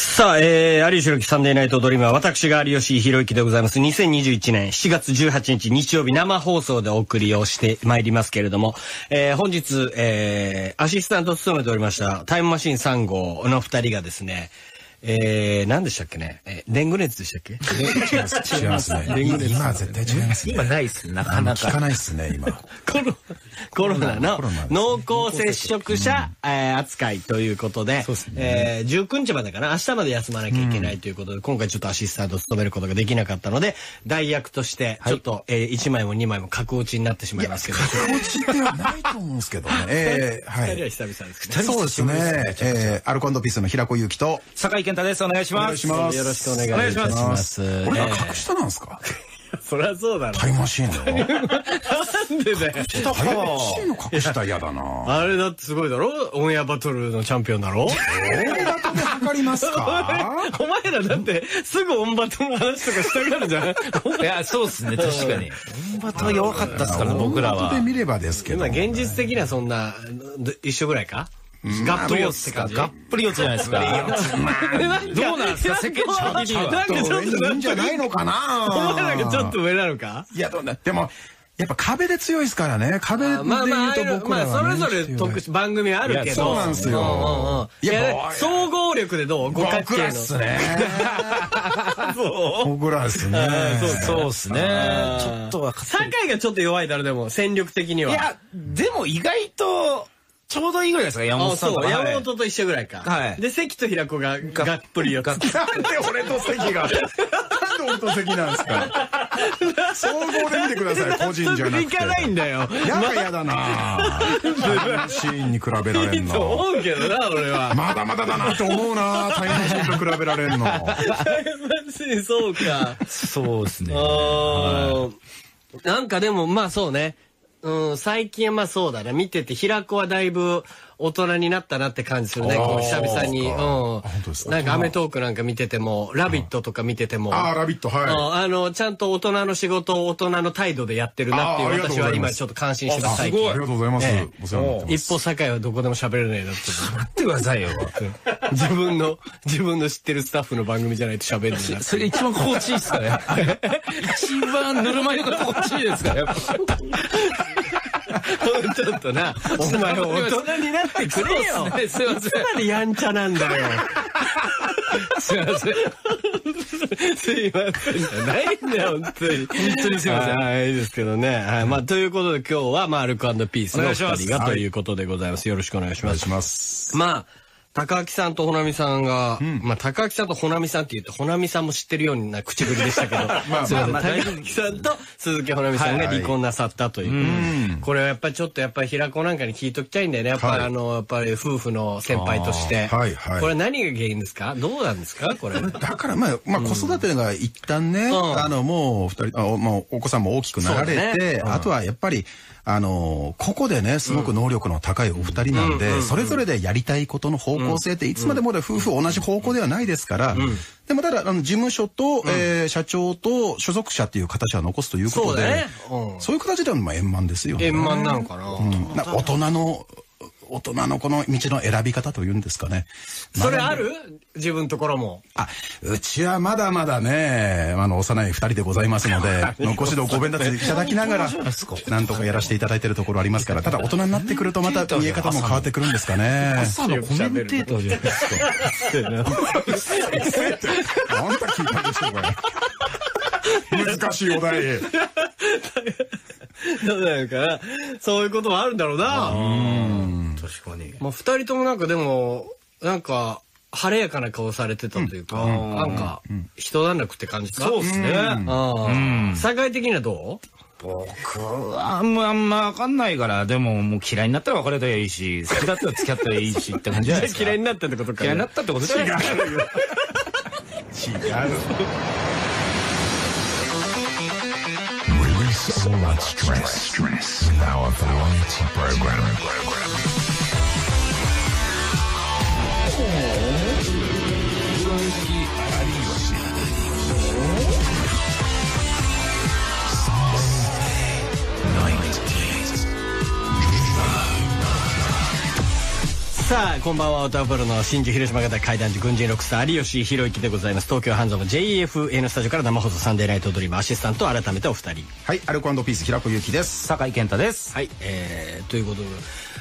さあ、有吉弘樹サンデーナイトドリームは私が有吉弘樹でございます。2021年7月18日日曜日生放送でお送りをしてまいりますけれども、本日、アシスタントを務めておりましたタイムマシーン3号の2人がですね、何でしたっけね、デング熱でしたっけ？ 違いますね。今は絶対違いますね。 今ないっすね。なかなか。 聞かないっすね、今。 コロナの濃厚接触者扱いということで、19日までかな、明日まで休まなきゃいけないということで、今回ちょっとアシスタントを務めることができなかったので、代役として、ちょっと1枚も2枚も格落ちになってしまいますけど。 格落ちではないと思うんですけどね。 はい。2人は久々ですね。 そうですね。アルコ&ピースの平子祐希と、 酒井健太です。お願いします。 よろしくお願いします。 俺が格下なんですか？ そりゃそうだろ。 タイムマシーンの。 なんでだよ。 タイムマシーンの格下嫌だな。 あれだってすごいだろ？オンエアバトルのチャンピオンだろ？ オンバトで測りますか？ お前らだってすぐオンバトの話とかしたがるじゃん。 いや、そうっすね、確かに。オンバトは弱かったっすから、僕らは。 オンバトで見ればですけど。 今現実的にはそんな、一緒ぐらいか？がっぷり四つって感じ？ がっぷり四つじゃないですか。どうなんですか、世間的には。 なんかちょっといいんじゃないのかな。 お前なんかちょっと上なのか？ いや、でも、やっぱ壁で強いですからね。壁で言うと僕らはそれぞれ番組あるけど。 そうなんですよ。 いや、総合力でどう？ 僕らっすね。僕らっすね。 そうっすね。ちょっとは。 酒井がちょっと弱いだろ、でも、戦力的には。 いや、でも意外と、ちょうどいいぐらいですか、山本さんとか。 山本と一緒ぐらいか。 はい。 で、関と平子ががっぷり四つ。 なんで俺と関が。なんで俺と関なんですか。総合で見てください、個人じゃなくて。 いかないんだよ。 やだな。シーンに比べられんの。 いいと思うけどな、俺は。 まだまだだなと思うな、タイムマシーンと比べられんの。 タイムマシーン、そうか。 そうですね。 なんかでも、まあそうね。最近はまあそうだね。見てて、平子はだいぶ大人になったなって感じするね。こう久々に。なんかアメトークなんか見てても、ラビットとか見てても。 ラビット、はい。ちゃんと大人の仕事を大人の態度でやってるなっていう、私は今ちょっと感心してます。 すごい。ありがとうございます。 一歩酒井はどこでも喋れないなって。 待ってくださいよ。 自分の知ってるスタッフの番組じゃないと喋れないな。 それ一番心地いいっすかね。一番ぬるま湯が心地いいですかね。 ちょっとな、お前大人になってくれよ。 すいません。いつまでやんちゃなんだよ。 すいません。 すいません。ないんだよ、本当に。 本当にすいません。 はい、いいですけどね。はい。まあ、ということで今日は、まあ、アルコ&ピースの2人がということでございます。よろしくお願いします。 お願いします。 まあ、高明さんとほなみさんが、まあ、高明さんとほなみさんって言って、ほなみさんも知ってるような口ぶりでしたけど、すいません。高明さんと鈴木ほなみさんが離婚なさったという。これはやっぱりちょっと平子なんかに聞いときたいんだよね。やっぱり夫婦の先輩として。これ何が原因ですか？どうなんですかこれ。 だからまあ子育てが一旦ね、もう二人、もうお子さんも大きくなられて、あとはやっぱり、ここでね、すごく能力の高いお二人なんで、それぞれでやりたいことの方向性っていつまでも夫婦同じ方向ではないですから、でもただ、事務所と、社長と所属者っていう形は残すということで、そういう形では円満ですよね。 円満なのかな。 大人のこの道の選び方というんですかね。 それある？自分のところも。 うちはまだまだね、幼い二人でございますので、残しでご鞭撻いただきながら、なんとかやらせていただいているところありますから、ただ大人になってくるとまた見え方も変わってくるんですかね。 朝のコメンテーターじゃないですか。 あんた聞いたでしょ、これ。難しいお題。 どうなのかな。そういうこともあるんだろうな。 確かに。 まあ、二人ともなんかでも、なんか、晴れやかな顔されてたというか、なんか、一段落って感じか。 そうですね。 社会的にはどう？ 僕はあんまわかんないから、でももう嫌いになったら別れたらいいし、好きだったら付き合ったらいいしって感じじゃないですか。 嫌いになったってことか。 嫌いになったってことじゃないですか。 違う。 Release all that stress with our variety program. さあこんばんは、オタプロの新宿広島型怪談時軍人ロックスター有吉弘行でございます。東京半蔵の JFN スタジオから生放送サンデーナイトドリームアシスタント改めてお二人、 はい、アルコ&ピース平子祐希です。 酒井健太です。 はい、ということで、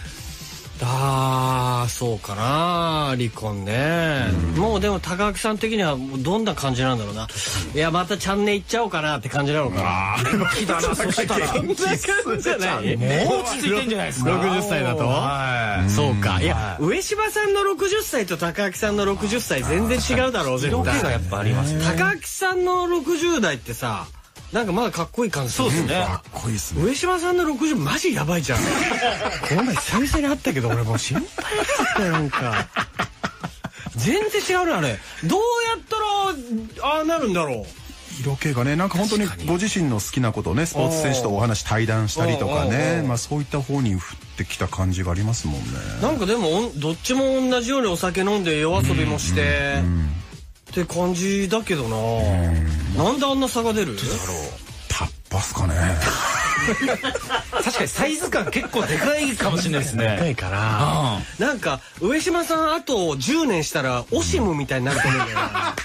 そうかな、離婚ね。もうでも高垣さん的にはどんな感じなんだろうな。いや、またチャンネル行っちゃおうかなって感じなのかな。 元気だな、そしたら。 そんな感じじゃない。 もう落ち着いてんじゃないですか。 60歳だと。 はい。 そうか。いや、上島さんの60歳と高垣さんの60歳全然違うだろう、絶対。 色気がやっぱありますね。 高垣さんの60代ってさ、なんかまだかっこいい感じする。 そうですね。 かっこいいですね。 上島さんの60マジやばいじゃん。この前久々に会ったけど俺もう心配だったよ、なんか。全然違うね、あれ。どうやったらああなるんだろう。 色気がね、なんか本当にご自身の好きなことをね、スポーツ選手とお話対談したりとかね、まあそういった方に振ってきた感じがありますもんね。 なんかでもどっちも同じようにお酒飲んで夜遊びもしてって感じだけどな。なんであんな差が出る？ タッパスかね。 確かにサイズ感結構でかいかもしれないですね。 でかいから。なんか上島さんあと10年したらオシムみたいになると思うんだよな。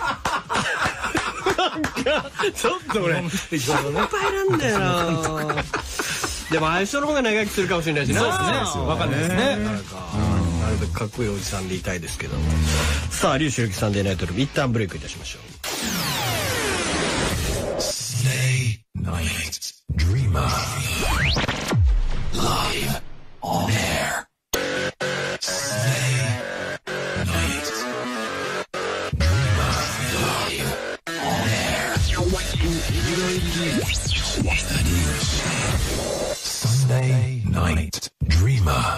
なんかちょっと俺心配なんだよな。でも相性の方が長生きするかもしれないしな。 そうですね。わかんないですね。 なるべくかっこいいおじさんでいたいですけど。さあ、有吉弘樹サンデーナイトル一旦ブレイクいたしましょう。 Stay Night Dreamer Live on air. Stay Night Dreamer Live on air. Sunday Night Dreamer.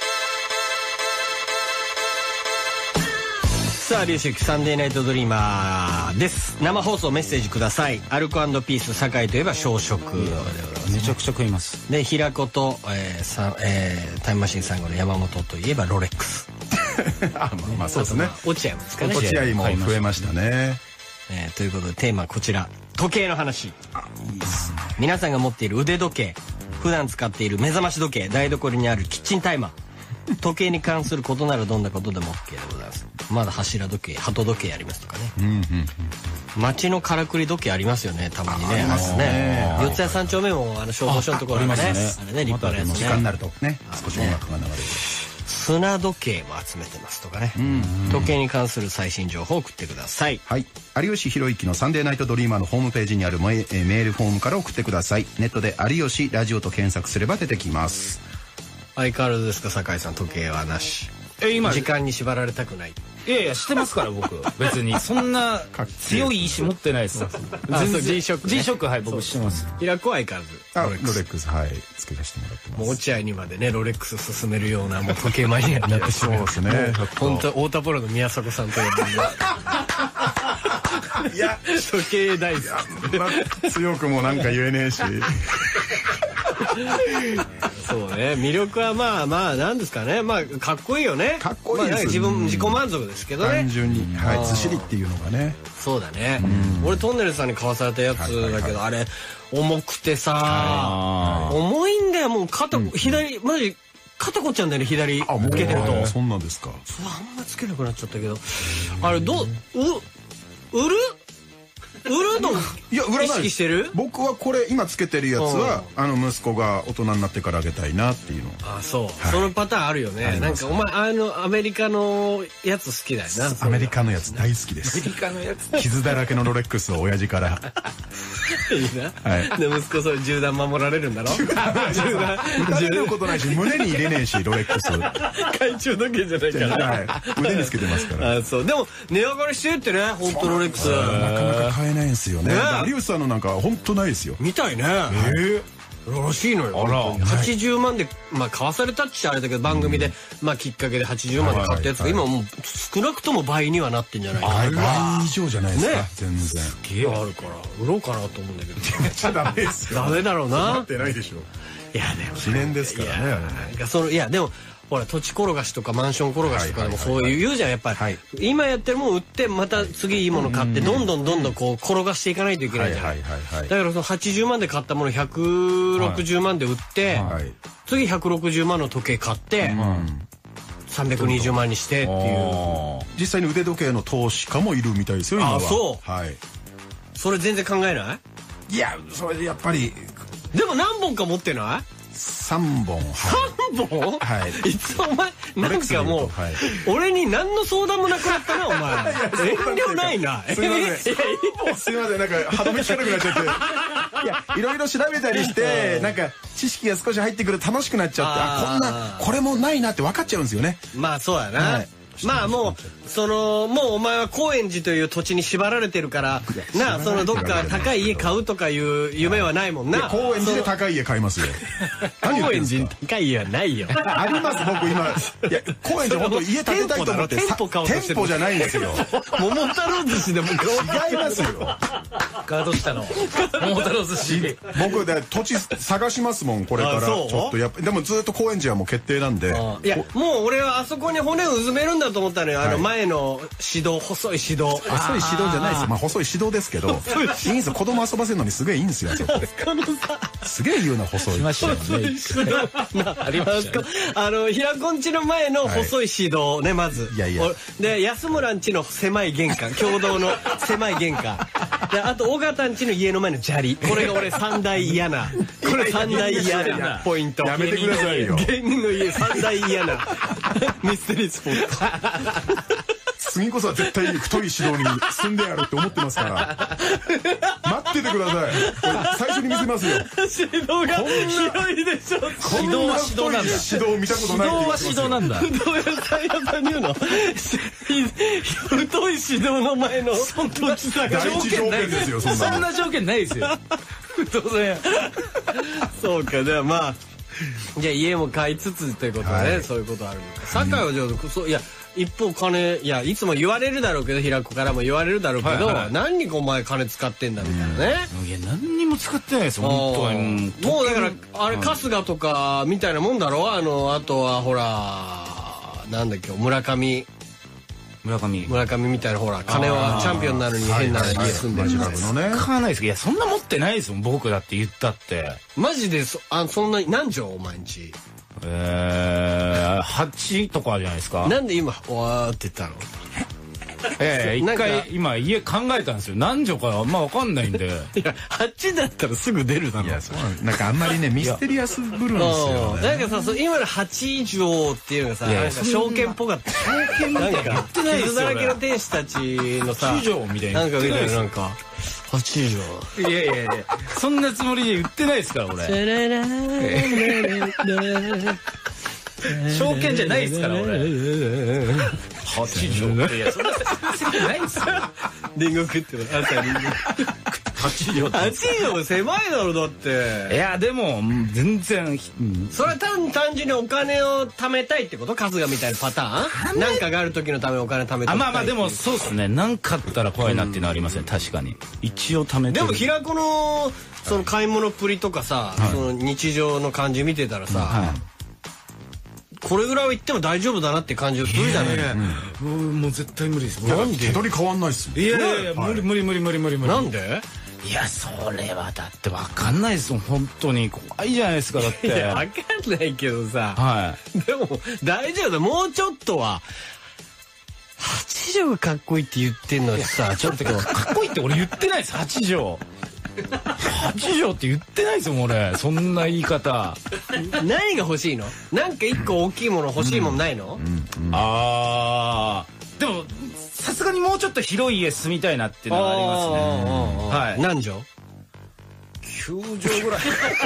さあ、有吉サンデーナイトドリーマーです。生放送メッセージください。アルコ&ピース酒井といえば小食。 めちゃくちゃ食います。 で、平子と、タイムマシーン3号の山本といえばロレックス。 まあそうですね。 落合もですかね。 落合も増えましたね。 ということでテーマはこちら。時計の話。皆さんが持っている腕時計、普段使っている目覚まし時計、台所にあるキッチンタイマー。時計に関することならどんなことでも OK でございます。まだ柱時計、鳩時計ありますとかね。街のからくり時計ありますよね、たまにね。ありますね。四谷三丁目も消防署のところありますね。あれね、立派なやつね。 時間になるとね、少し音楽が流れる。 砂時計も集めてますとかね。時計に関する最新情報を送ってください。 はい。有吉弘行のサンデーナイトドリーマーのホームページにあるメールフォームから送ってください。ネットで有吉ラジオと検索すれば出てきます。 相変わらずですか、酒井さん、時計はなし。 今時間に縛られたくない。 いやいや、してますから僕。別にそんな強い意志持ってないです。 全然 G ショック。 G ショック、はい、僕してます。 平子は相変わらず。 ロレックス、はい、付け出してもらってます。 もう落合にまでね、ロレックス進めるようなもう時計マニアになってしまう。 そうですね。 本当太田プロの宮迫さんと呼んで。いや、時計大好き。 強くもなんか言えねえし。 そうね、魅力はまあまあなんですかね、まあかっこいいよね。 かっこいいです。 自己満足ですけどね。 単純に、はい、ずしりっていうのがね。 そうだね。俺トンネルさんに買わされたやつだけど、あれ重くてさ、重いんだよ。もう肩、左マジ肩こっちゃうんだよね、左つけてると。 そんなんですか。 そう、あんまつけなくなっちゃったけど、あれ売るの意識してる？ 僕はこれ今つけてるやつは息子が大人になってからあげたいなっていうの。 あ、そう。そのパターンあるよね。なんかお前アメリカのやつ好きだよな。 アメリカのやつ大好きです。 アメリカのやつ。 傷だらけのロレックスを親父から。 いいな。で息子それ銃弾守られるんだろ。銃弾。 撃たれることないし胸に入れねえしロレックス。 懐中時計じゃないから。 腕につけてますから。 あ、そう。でも値上がりしてるってね、本当ロレックス。 なかなか買えないんですよね。有吉さんのなんか本当ないですよ。 みたいね。らしいのよ。80万でまあ買わされたってあれだけど、番組でまあきっかけで80万で買ったやつが今もう少なくとも倍にはなってんじゃないかな。 倍以上じゃないですか。全然。 すげえあるから売ろうかなと思うんだけど。 ダメですよ。 ダメだろうな。 なってないでしょ。 いやでも記念ですからね。 いやでも。ほら土地転がしとかマンション転がしとかでもそういう言うじゃん、やっぱり。今やってるもん売ってまた次いいもの買ってどんどんこう転がしていかないといけないじゃない。だからその80万で買ったもの160万で売って次160万の時計買って 320万にしてっていう。 実際に腕時計の投資家もいるみたいですよ、今は。 あ、そう。 はい。 それ全然考えない？ いや、それでやっぱり。 でも何本か持ってない ？3本。 3本？ はい。 いつお前、なんかもう、俺に何の相談もなくなったな、お前。遠慮ないな。 すいません。すいません、なんか歯止め効かなくなっちゃって。いや、いろいろ調べたりして、なんか知識が少し入ってくると楽しくなっちゃって、あ、これもないなって分かっちゃうんですよね。 まあそうやな。まあもうもうお前は高円寺という土地に縛られてるからな、そのどっか高い家買うとかいう夢はないもんな。 高円寺で高い家買いますよ。 高円寺に高い家はないよ。 あります、僕今。いや、高円寺本当家建てたいと思って。 店舗買おうとしてる。 店舗じゃないんですよ。 桃太郎寿司でも違いますよ。 ガード下の桃太郎寿司。 僕で土地探しますもん、これから。ちょっとやっぱでもずっと高円寺はもう決定なんで。 いや、もう俺はあそこに骨をうずめるんだと思ったのよ。前の指導、細い指導。 細い指導じゃないです。まあ細い指導ですけど、いいんですよ。子供遊ばせるのにすげえいいんですよ。すげえ言うな、細い。 細い指導ありますか。平子んちの前の細い指導ね、まず。 いやいや。 で、安村んちの狭い玄関、共同の狭い玄関。で、あと尾形んちの家の前の砂利。これが俺三大嫌な。これ三大嫌なポイント。 やめてくださいよ。 芸人の家三大嫌なミステリースポット。 次こそは絶対太い指導に住んでやるって思ってますから。待っててください。最初に見せますよ。 指導が広いでしょ。 指導は指導なんだ。 指導見たことない。 指導は指導なんだ。 どうやって屋さんに言うの？太い指導の前の土地差が第一条件ですよ。そんな条件ないですよ。当然。 そうか、ではまあじゃあ家も買いつつということで、そういうことあるのか。酒井はじゃあそういや。一方金、いやいつも言われるだろうけど、平子からも言われるだろうけど、何にお前金使ってんだみたいなね。 いや何にも使ってないですよ本当に。 もうだからあれ春日とかみたいなもんだろ。あとはほらなんだっけ、村上みたいな、ほら金はチャンピオンになるに変な家住んでるマジのね。 買わないですけど、いやそんな持ってないですもん僕だって言ったって。 マジでそんなに何畳お前んち 8とかじゃないですか。 なんで今わーって言ったの？ 一回今家考えたんですよ。何畳かあんま分かんないんで。いや8だったらすぐ出るだろ。 いやそうなんかあんまりねミステリアスブルーですよね。 なんかさ、今の8畳っていうのがさ、なんか証券っぽかった。証券みたいな。なんか傷だらけの天使たちのさ、 8畳みたいな。 なんかみたいな、なんか8 畳。いやそんなつもりで言ってないですから俺。証券じゃないですから俺。8畳。いやそんな席ないですよ。 リンゴ食ってる。あんたリンゴ。8畳狭いだろだって。 いやでも全然。 それは単純にお金を貯めたいってこと？春日みたいなパターン？なんかがある時のためお金貯めたい。 まあでもそうですね。なんかあったら怖いなっていうのはありますね。確かに。一応貯めて。 でも平子のその買い物っぷりとかさ、その日常の感じ見てたらさ。これぐらいは言っても大丈夫だなって感じがするじゃない。 もう絶対無理です。 なんで手取り変わんないっす。 いや無理。 なんで？ いやそれはだって分かんないですもん本当に。怖いじゃないですかだって。いや分かんないけどさ。でも大丈夫だ。もうちょっとは。8畳がかっこいいって言ってんのにさ、ちょっとかっこいいって俺言ってないです。8畳。8畳って言ってないですよ俺。そんな言い方。 何が欲しいの？なんか1個大きいもの欲しいもんないの？ でもさすがにもうちょっと広い家住みたいなっていうのがありますね。はい。 何畳 ？9畳ぐらい。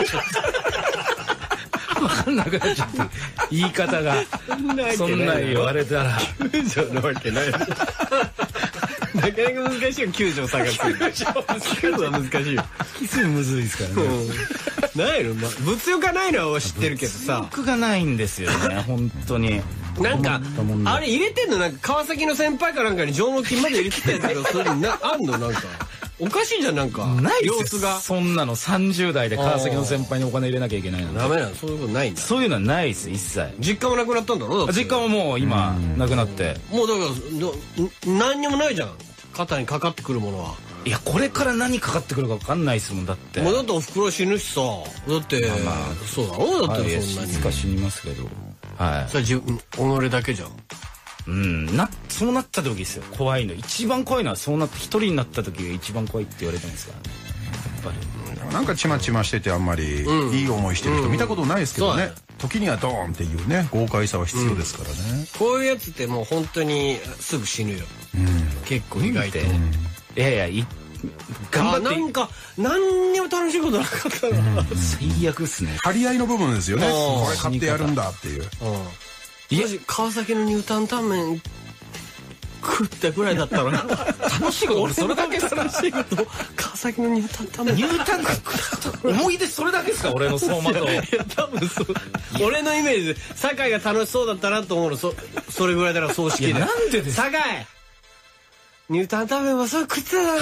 分かんなくなっちゃった言い方が。そんな言われたら 9畳なわけない。なかなか難しいよ、9畳探す。9は難しいよ。 奇数むずいですからね。 ないの？物欲がないのは知ってるけどさ。 物欲がないんですよね、本当に。 なんかあれ入れてんの？なんか川崎の先輩かなんかに上納金まで入れてたやつけど、それあんの？なんかおかしいじゃん、なんかない様子が。 そんなの30代で川崎の先輩にお金入れなきゃいけないの。 ダメなの？そういうことないんだ。 そういうのはないです一切。 実家もなくなったんだろ？ 実家はもう今なくなって。もうだから何にもないじゃん、肩にかかってくるものは。 いやこれから何かかってくるか分かんないですもんだって。 もうだっておふくろ死ぬしさ。だってそうだろ？だってそんなに。 いつか死にますけど。 はい。 それは己だけじゃん。 そうなった時ですよ、怖いの。一番怖いのはそうなって一人になった時が一番怖いって言われてますからね。やっぱりなんかちまちましててあんまりいい思いしてる人見たことないですけどね。時にはドーンっていうね、豪快さは必要ですからね。 こういうやつってもう本当にすぐ死ぬよ。結構意外と。 いやいや、頑張って。 なんか何にも楽しいことなかったな。 最悪っすね。 張り合いの部分ですよね。これ買ってやるんだっていう。 川崎のニュータンタンメン食ったぐらいだったら楽しいこと俺それだけ楽しいこと川崎のニュータンタンメンニュータンタン食った思い出それだけですか俺の走馬灯。 多分そう俺のイメージで酒井が楽しそうだったなと思うのそれぐらいだから葬式で。 なんでですか酒井ニュータンタンメンはそう食ってただろ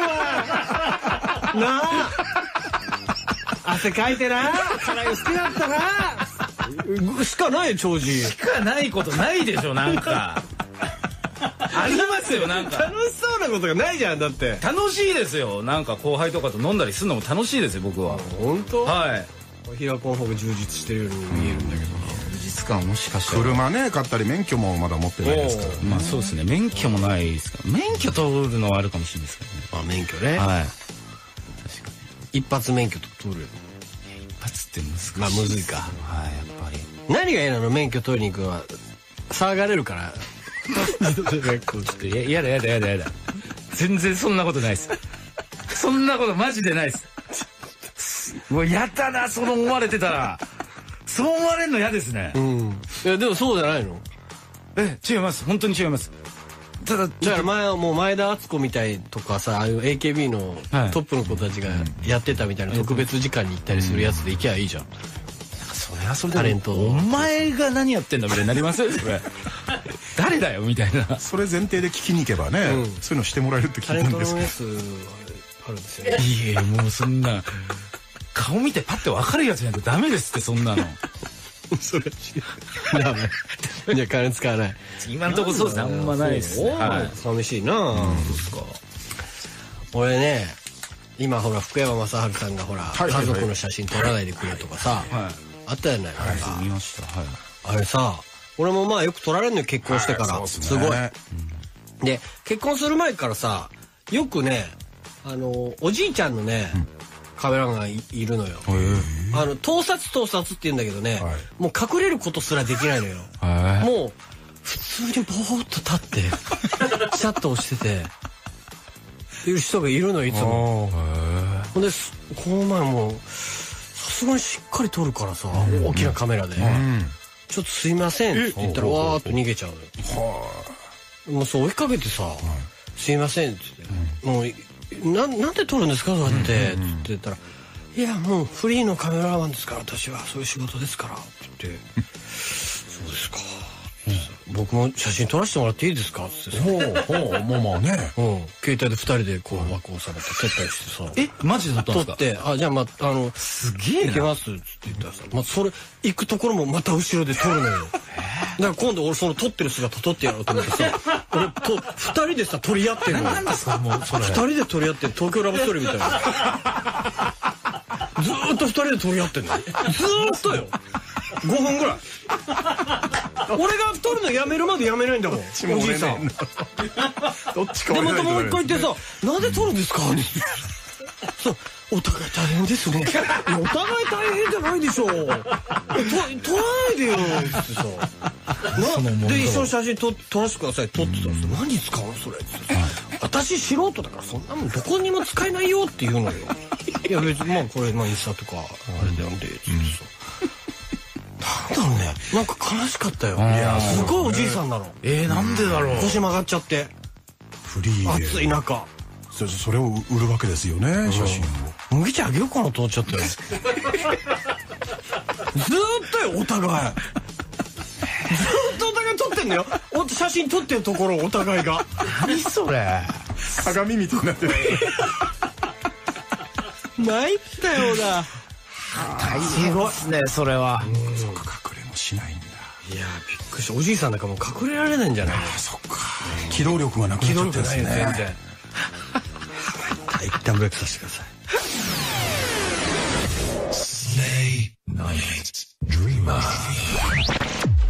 なあ汗かいてな辛い好きだったなしかないよ長寿しかないことないでしょなんかありますよなんか楽しそうなことがないじゃんだって楽しいですよなんか後輩とかと飲んだりするのも楽しいですよ僕は。 本当？ はい平子の方が充実してるように見えるんだけど充実感もしかしたら車ね買ったり免許もまだ持ってないですからね。 まあそうですね免許もないですから免許取るのはあるかもしれないですけどね。 免許ねはい一発免許と取る一発って難しい。 まあむずいか。 はいやっぱり何が嫌なの免許取りに行くのは騒がれるからやだ全然そんなことないですそんなことマジでないですもうやだなそう思われてたらそう思われるの嫌ですね。 いやでもそうじゃないの。 違います本当に違います。ただだから前はもう前田敦子みたいとかさああいう AKB のトップの子たちがやってたみたいな特別時間に行ったりするやつで行きゃいいじゃん。 それはそれでタレントお前が何やってんだみたいになりますよそれ誰だよみたいな。 それ前提で聞きに行けばね、そういうのしてもらえるって聞いたんですけど。 タレントのやつあるんですよね。 いやもうそんな顔見てパッて分かるやつじゃないとダメですってそんなのそれダメじゃあ金使わない今んとこそうですねあんまないですね。 寂しいな。俺ね今ほら福山雅治さんがほら家族の写真撮らないでくれとかさあったじゃないですか。 見ました。 あれさ俺もまあよく撮られるのよ結婚してからすごい。で結婚する前からさよくねおじいちゃんのねカメラマンがいるのよ。盗撮って言うんだけどねもう隠れることすらできないのよ。もう普通にボーっと立ってシャッと押してている人がいるのいつも。ほんでこの前もさすがにしっかり撮るからさ大きなカメラで「ちょっとすいません」って言ったらわーっと逃げちゃうのよ。もうそう追いかけてさ「すいません」って言って「もうなんで撮るんですかそうやって」って言ったら「いやもうフリーのカメラマンですから私はそういう仕事ですから」って言って「そうですか」僕も写真撮らせてもらっていいですか?」ってさまあね携帯で2人でこう枠をされて撮ったりしてさマジで撮ったん撮ですか。 って「じゃあすげえ行けます」って言ったらさそれ行くところもまた後ろで撮るのよ。だから今度俺その撮ってる姿撮ってやろうと思ってさ俺2人でさ撮り合ってるのよ。 なんですかもうそれ 2人で撮り合ってる東京ラブストーリーみたいなずーっと2人で撮り合ってんのずーっとよ5分ぐらい俺が撮るのやめるまでやめないんだもんおじいさん。 どっちかでまたもう一回言ってさ「なんで撮るんですか?」ってそうお互い大変ですね。いやお互い大変じゃないでしょ。撮らないでよってさで一緒に写真撮らせてください撮ってたらさ「何使うのそれ」って私素人だからそんなもんどこにも使えないよって言うのよ。いや別にこれインスタとかあれでなんでってさなんだろうねなんか悲しかったよ。いやすごいおじいさんなの。 なんでだろう。 腰曲がっちゃってフリーで暑い中それを売るわけですよね写真を。 麦茶あげようかなと思っちゃったよ。ずーっとよお互い。ずーっとお互い撮ってんのよ。写真撮ってるところお互いが。 何それ。 鏡みたいになってる。 参ったようだ。 大変ですねそれは。 そうか隠れもしないんだ。 いやびっくりした。おじいさんなんかもう隠れられないんじゃないの。 そっか機動力がなくなっちゃってですね。 全然。一旦ブレイクさせてください。 Stay night dreamer.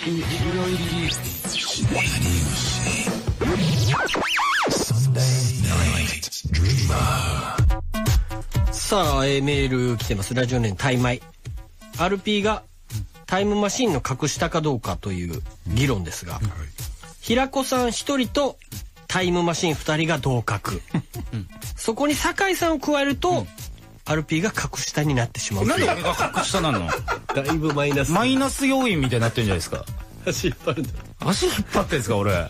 さあ、メール来てます。ラジオネームタイマイ。RP がタイムマシンの格下かどうかという議論ですが、平子さん1人とタイムマシン2人が同格。そこに酒井さんを加えると、RP が格下になってしまう。 なんで俺が格下なの？ だいぶマイナス要因みたいになってるんじゃないですか。 足引っ張るんだ。 足引っ張ってんですか俺。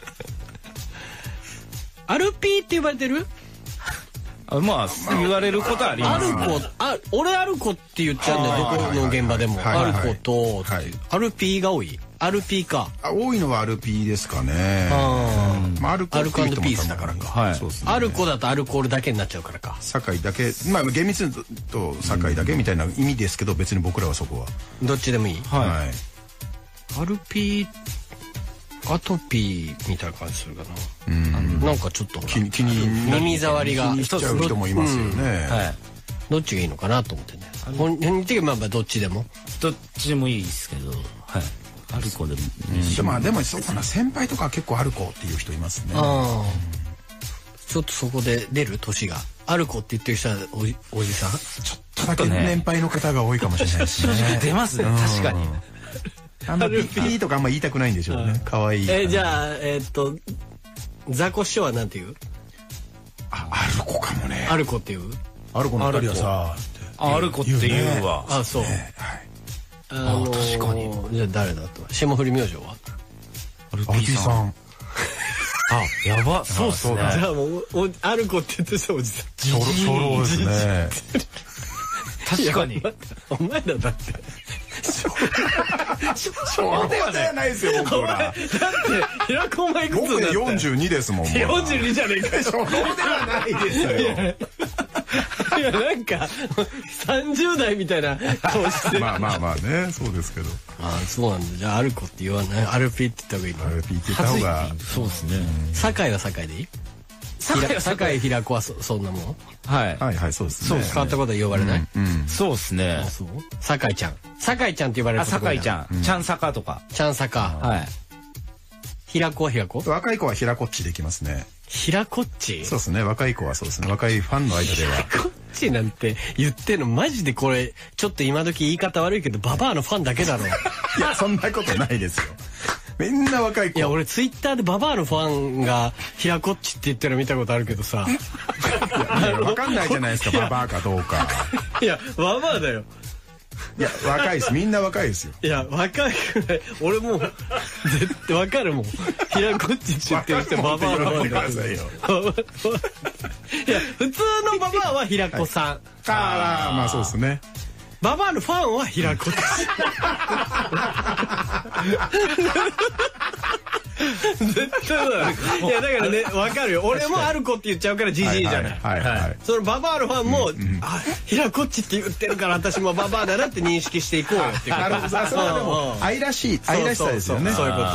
RP って呼ばれてる？ まあ言われることはあります。 俺アルコって言っちゃうんだよ。どこの現場でもアルコとRP が多い。RP か。 多いのは RP ですかね。アルコっていう人もピースだからか。 アルコだとアルコールだけになっちゃうからか。 酒井だけ、まあ厳密にと酒井だけみたいな意味ですけど、別に僕らはそこはどっちでもいい。 はい。 RPアトピーみたいな感じするかな。なんかちょっと気に耳障りがしちゃう人もいますよね。 どっちがいいのかなと思ってね。本人的にまあどっちでもいいですけど、はい。アルコでも。 でもそうかな、先輩とか結構アルコっていう人いますね。 ちょっとそこで出る年がアルコって言ってる人はおじさん。 ちょっとだけ年配の方が多いかもしれないですね。 出ますね、確かに。 RP とかあんま言いたくないんでしょうね。可愛い。 じゃあザコ師匠はなんて言う？ アルコかもね。 アルコって言う？ アルコの2人はさ、 アルコって言うわ。 あ、そう。 確かに。 じゃあ誰だと？霜降り明星は？ RP さん。 あ、やば、そうっすね。 じゃあもうアルコって言ってたおじさん。 初老ですね。 確かに。 お前らだって。 初老ではないですよ、僕ら。 だって平子お前いくつだって。 僕で42ですもん。 42じゃねえか。 初老ではないですよ。 いやなんか30代みたいな顔してる。 まあね、そうですけど。 そうなんだ。じゃあアルコって言わない。アルピーって言った方がいいの。 アルピーって言った方が。 そうですね。 酒井は酒井でいい？酒井平子はそんなもん？ はい、そうですね。 変わったことは呼ばれない？ そうですね。 酒井ちゃんって呼ばれる。 酒井ちゃん。ちゃん坂とか。 ちゃん坂。はい。平子は平子？ 若い子は平子っちできますね。 平子っち？ そうですね。若い子はそうですね。若いファンの間では。 平子っちなんて言ってんのマジでこれちょっと今時言い方悪いけどババアのファンだけだろ。いやそんなことないですよ。みんな若い子。 いや俺ツイッターでババアのファンが平子っちって言ってるの見たことあるけどさ。 いや分かんないじゃないですか、ババアかどうか。 いやババアだよ。 いや若いです。みんな若いですよ。 いや若いくらい。俺もう絶対わかるもん。平子っちって言ってる人ババアのファンだから。いや普通のババアは平子さん。 まあそうですね。 ババアのファンは平子っち。絶対だ。いやだからね分かるよ。俺もアルコって言っちゃうからジジイじゃない。そのババアのファンも平子っちって言ってるから私もババアだなって認識していこうよっていう。 なるほど。それはでも愛らしさですよね。 そういうこと。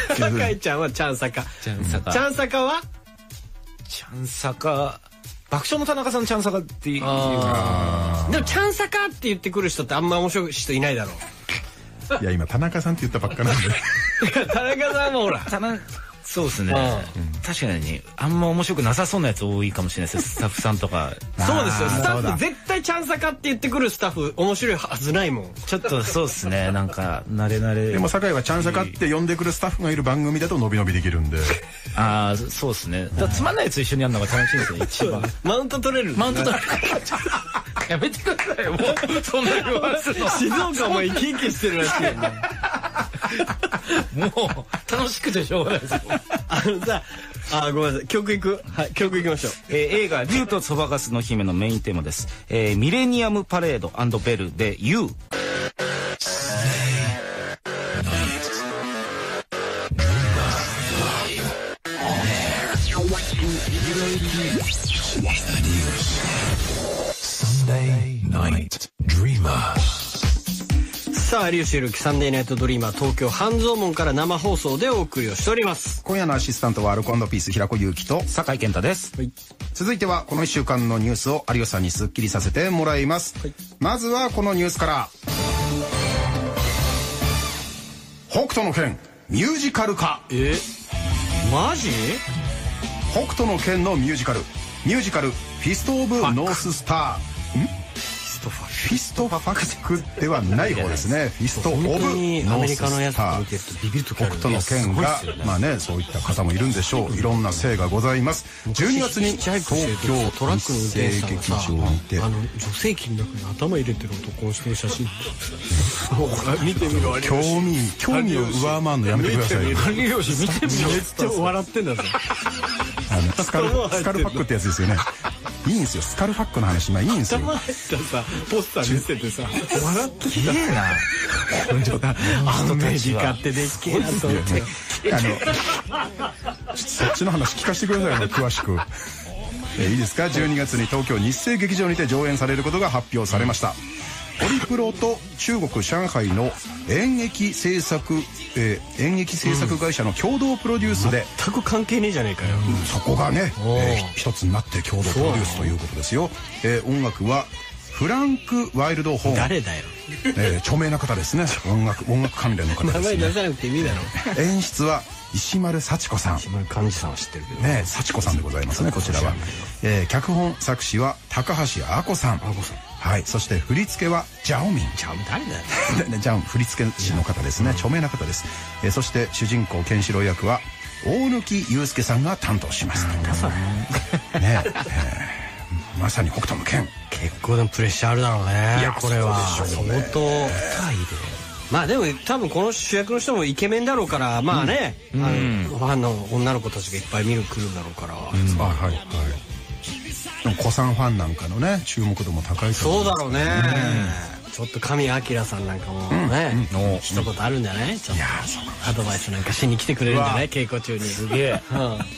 酒井ちゃんはちゃん坂。ちゃん坂は？ ちゃん坂。爆笑の田中さんちゃん坂っていう。でもちゃん坂って言ってくる人ってあんま面白い人いないだろう。 いや今田中さんって言ったばっかなんで。 田中さんもほら。 そうですね。確かにあんま面白くなさそうなやつ多いかもしれないです。スタッフさんとか。 そうですよ。スタッフ絶対ちゃん坂って言ってくるスタッフ面白いはずないもん。 ちょっとそうですね。なんか慣れ。 でも酒井はちゃん坂って呼んでくるスタッフがいる番組だと伸び伸びできるんで。 そうですね。つまんないやつ一緒にやるのが楽しいですね。一番。 マウント取れる。 やめてくださいよ。もうそんな言わすの。 静岡も生き生きしてるらしいよね。 もう楽しくてしょうがないですよ。 ごめんなさい。曲いく。はい、曲いきましょう。 映画竜とそばかすの姫のメインテーマです。ミレニアムパレード&ベルで You。 さあ有吉弘樹サンデーナイトドリーマー東京半蔵門から生放送でお送りをしております。 今夜のアシスタントはアルコ&ピース平子祐希と酒井健太です、はい、 続いてはこの1週間のニュースを有吉さんにスッキリさせてもらいます、はい、まずはこのニュースから。 北斗の拳ミュージカル化。 マジ？ 北斗の拳のミュージカルフィスト・オブ・ノーススター。フィストファクではない方ですね。フィスト・オブ・ノーススター。北斗の拳がまあね、そういった方もいるんでしょう。いろんな性がございます。12月に東京トラックの運転手さんがさ、 日生劇場にて女性器の中に頭入れてる男をしてる写真見てみろ。 興味を上回るのやめてください。 見てみろ。めっちゃ笑ってんだぞ。 スカルファックってやつですよね。いいんですよ、スカルファックの話今いいんですよ。 頭入ったさポスター見せてさ笑ってすげえな。 あのメディカってでっけえなと思って。 そっちの話聞かせてください、詳しく。いいですか。12月に東京日生劇場にて上演されることが発表されました。ホリプロと中国上海の演劇制作会社の共同プロデュースで、 全く関係ねえじゃねえかよ。 そこがね、一つになって共同プロデュースということですよ。音楽はフランク・ワイルド・ホーン。 誰だよ。 著名な方ですね。音楽関連の方ですね。 名前出さなくていいだろ。 演出は石丸幸子さん。 石丸幹二さんは知ってるけどね、幸子さんでございますね、こちらは。脚本作詞は高橋亜子さん。はい、そして振り付けはジャオミン。 誰だよ。 ジャオミン、振り付け師の方ですね。著名な方です。そして主人公ケンシロウ役は大貫勇輔さんが担当します。ね、まさに北斗の拳。 結構でもプレッシャーあるだろうね。いや、これは相当。まあでも多分この主役の人もイケメンだろうから、まあね、ファンの女の子たちがいっぱい見る来るんだろうから。 はいはい。でも古参ファンなんかのね、注目度も高いと思そうだろうね。ちょっと神明さんなんかもね、一言あるんじゃない？ちょっとアドバイスなんかしに来てくれるんじゃない？稽古中に。すげえ。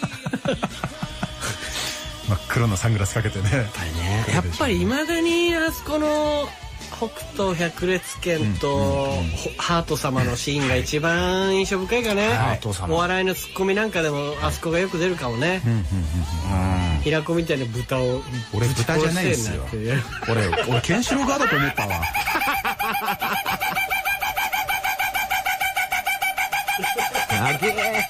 真っ黒なサングラスかけてね。 やっぱりいまだにあそこの北斗百裂拳とハート様のシーンが一番印象深いかね。お笑いのツッコミなんかでもあそこがよく出るかもね。平子みたいな豚を。 俺豚じゃないですよ。俺ケンシロウ側だと思ったわ。 長え。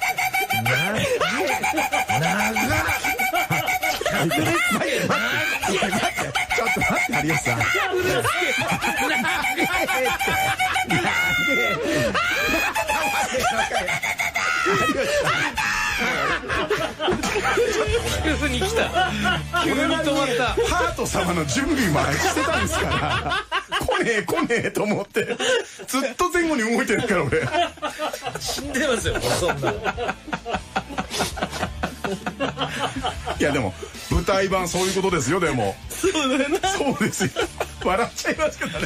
待ってちょっと待って有吉さん。 急に来た。急に止まった。 ハート様の準備もしてたんですから。来ねえと思ってずっと前後に動いてるから俺。 死んでますよ、そんな。 いやでも舞台版そういうことですよ。でもそうだよな。 そうですよ。笑っちゃいますけどね。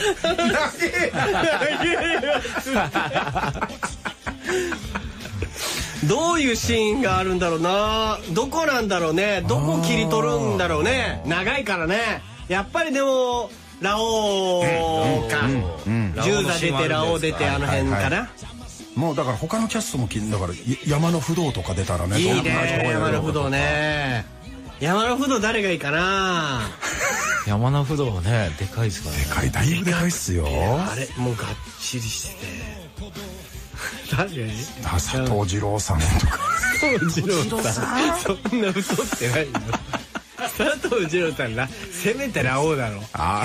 どういうシーンがあるんだろうな。どこなんだろうね。どこ切り取るんだろうね。長いからね。やっぱりでもラオウか。10座出てラオウ出てあの辺かな。 もうだから他のキャストもだから山の不動とか出たらね。 いいね、山の不動ね。山の不動誰がいいかな。 山の不動ね、でかいですからね。 でかい、だいぶでかいっすよ。 あれもうがっちりしてて。誰？ 佐藤二郎さんとか。 佐藤二郎さん。そんな太ってないよ。佐藤二郎さんな、せめてラオウだろ。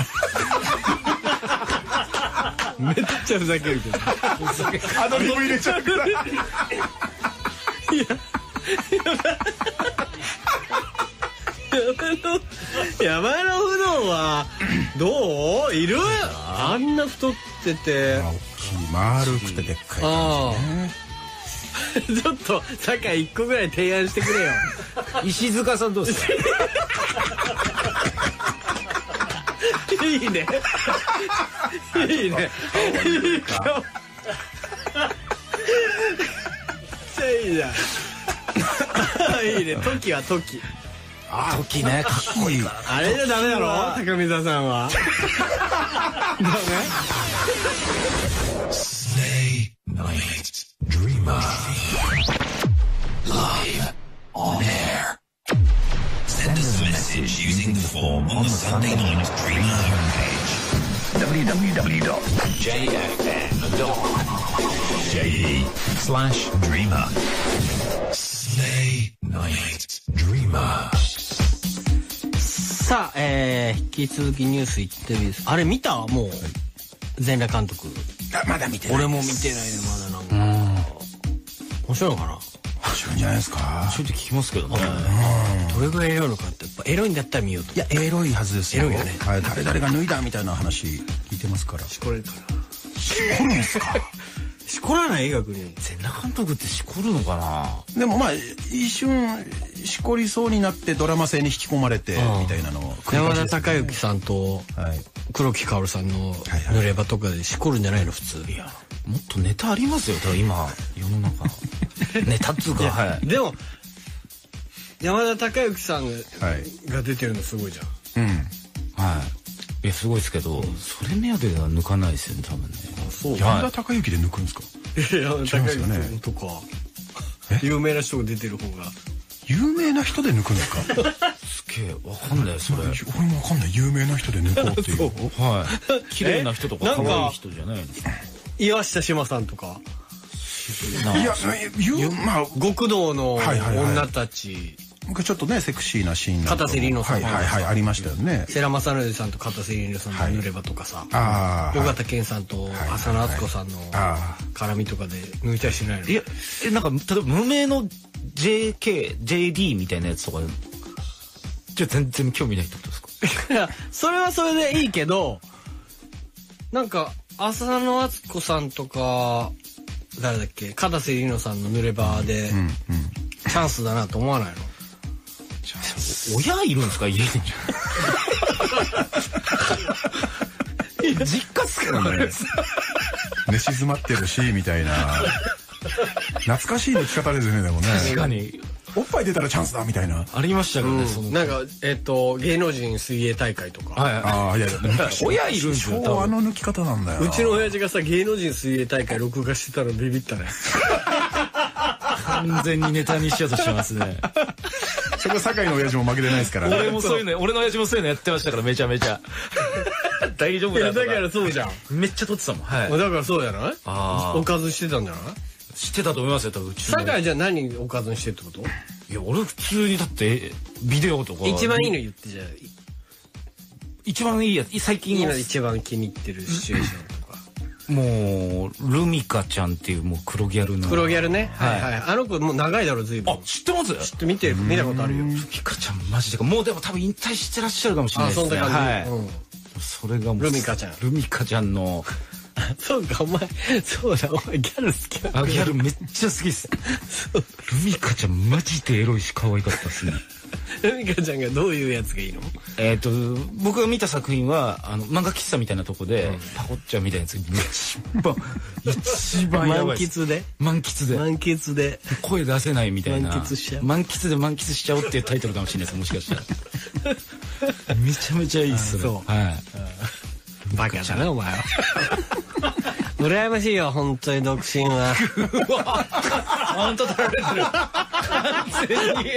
めっちゃふざけるけど。 アドリブ入れちゃうから。いや。 山の不動はどう？いる？あんな太ってて。 丸くてでっかい感じね。ちょっと酒井1個ぐらい提案してくれよ。 石塚さんどうですか？ いいね。いいね。めっちゃいいじゃん。いいね。時は時。 時ね、かっこいい。 あれじゃダメだろ、高見沢さんは。ダメ？Stay Night Dreamer Live on air. Send us a message using the form on the Sunday Night Dreamer homepage. www.jfn.com Dreamer. Slay Night Dreamer. さあ、引き続きニュースいってもいいですか。あれ見た？もう全裸監督。 まだ見てない。 俺も見てないね、まだなんか。面白いのかな。 面白いんじゃないですか。 ちょっと聞きますけどね。 どれぐらいエロいのかって、やっぱエロいんだったら見ようと。 いや、エロいはずですよ。 エロいよね。 はい、誰々が脱いだみたいな話聞いてますから。 しこれるかな。 しこるんですか。 しこらない逆に。 全裸監督ってしこるのかな。 でもまあ一瞬しこりそうになってドラマ性に引き込まれてみたいなのを山田孝之さんと黒木薫さんの濡れ場とかでしこるんじゃないの普通。いや、 もっとネタありますよ。多分今世の中ネタっつうか。はい。 でも山田孝之さんが出てるのすごいじゃん。 はい。いやすごいですけど、それ目当てでは抜かないですよね多分ね。 そう。山田孝之で抜くんですか。 山田孝之さんとか有名な人が出てる方が。 有名な人で抜くんですか。 すげえわかんないそれ。 俺もわかんない。有名な人で抜こうっていう。 はい。綺麗な人とか可愛い人じゃないんですか。 岩下志麻さんとか。 いや、まあ極道の女たち。 ちょっとねセクシーなシーン片瀬里乃さんありましたよね。 世良正則さんと片瀬里乃さんの濡れ場とかさ、尾形健さんと浅野敦子さんの絡みとかで抜いたりしないの。 いやなんか例えば無名の JD みたいなやつとかじゃ全然興味ないってことですか。 いやそれはそれでいいけど、なんか浅野敦子さんとか誰だっけ、片瀬里乃さんの濡れ場でチャンスだなと思わないの。 親いるんですか家に。実家っすからね。 寝静まってるしみたいな。懐かしい抜き方ですねでもね。 確かに。 おっぱい出たらチャンスだみたいな。 ありましたよね。 なんか芸能人水泳大会とか。 ああいや親いるんですよ。 昭和の抜き方なんだよ。 うちの親父がさ芸能人水泳大会録画してたらビビったね。 完全にネタにしようとしてますね。 そこ堺の親父も負けてないですからね。 俺の親父もそういうのやってましたからめちゃめちゃ。大丈夫だ。 だからそうじゃん。 めっちゃ撮ってたもん。 はい。だからそうじゃない？おかずしてたんじゃない？ してたと思いますよ多分。うちの堺じゃあ何おかずにしてってこと？ いや俺普通にだってビデオとか。 一番いいの言ってじゃあ。 一番いいやつ最近今一番気に入ってるシチュエーションとか。 もうルミカちゃんっていうもう黒ギャルの。 黒ギャルね。はいはい。あの子もう長いだろ随分。 あ知ってます？ 知って見たことあるよ。ルミカちゃんマジでかもうでも多分引退してらっしゃるかもしれないですね。はい。それがもうルミカちゃん。 ルミカちゃんの。 そうかお前そうだお前ギャル好きだ。 ギャルめっちゃ好きです。ルミカちゃんマジでエロいし可愛かったですね。 ルミカちゃんがどういうやつがいいの？ 僕が見た作品は漫画喫茶みたいなとこでパコッチャみたいなやつ一番やばいです。満喫で声出せないみたいな。満喫しちゃおうっていうタイトルかもしれないです。もしかしたらめちゃめちゃいいっすね。はい。 バカだなお前は。羨ましいよ本当に独身は。 本当取られてる。完全に。